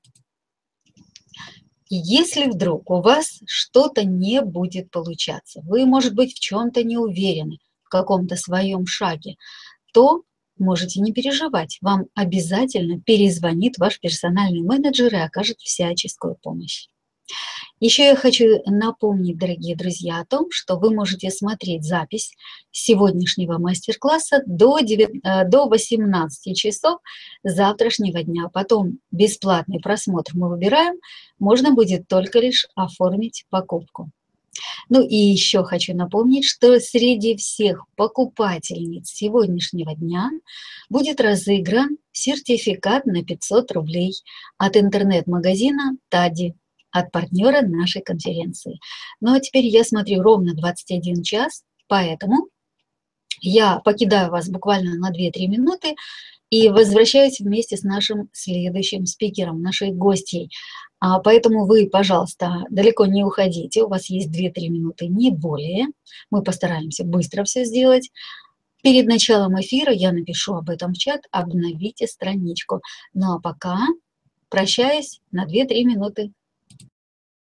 [SPEAKER 1] Если вдруг у вас что-то не будет получаться, вы, может быть, в чем-то не уверены, в каком-то своем шаге, то можете не переживать. Вам обязательно перезвонит ваш персональный менеджер и окажет всяческую помощь. Еще я хочу напомнить, дорогие друзья, о том, что вы можете смотреть запись сегодняшнего мастер-класса до 18 часов завтрашнего дня. Потом бесплатный просмотр мы выбираем, можно будет только лишь оформить покупку. Ну и еще хочу напомнить, что среди всех покупательниц сегодняшнего дня будет разыгран сертификат на 500 рублей от интернет-магазина «Тади», от партнера нашей конференции. Ну а теперь я смотрю ровно 21 час, поэтому я покидаю вас буквально на 2-3 минуты и возвращаюсь вместе с нашим следующим спикером, нашей гостьей. Поэтому вы, пожалуйста, далеко не уходите, у вас есть 2-3 минуты, не более. Мы постараемся быстро все сделать. Перед началом эфира я напишу об этом в чат, обновите страничку. Ну а пока прощаюсь на 2-3 минуты.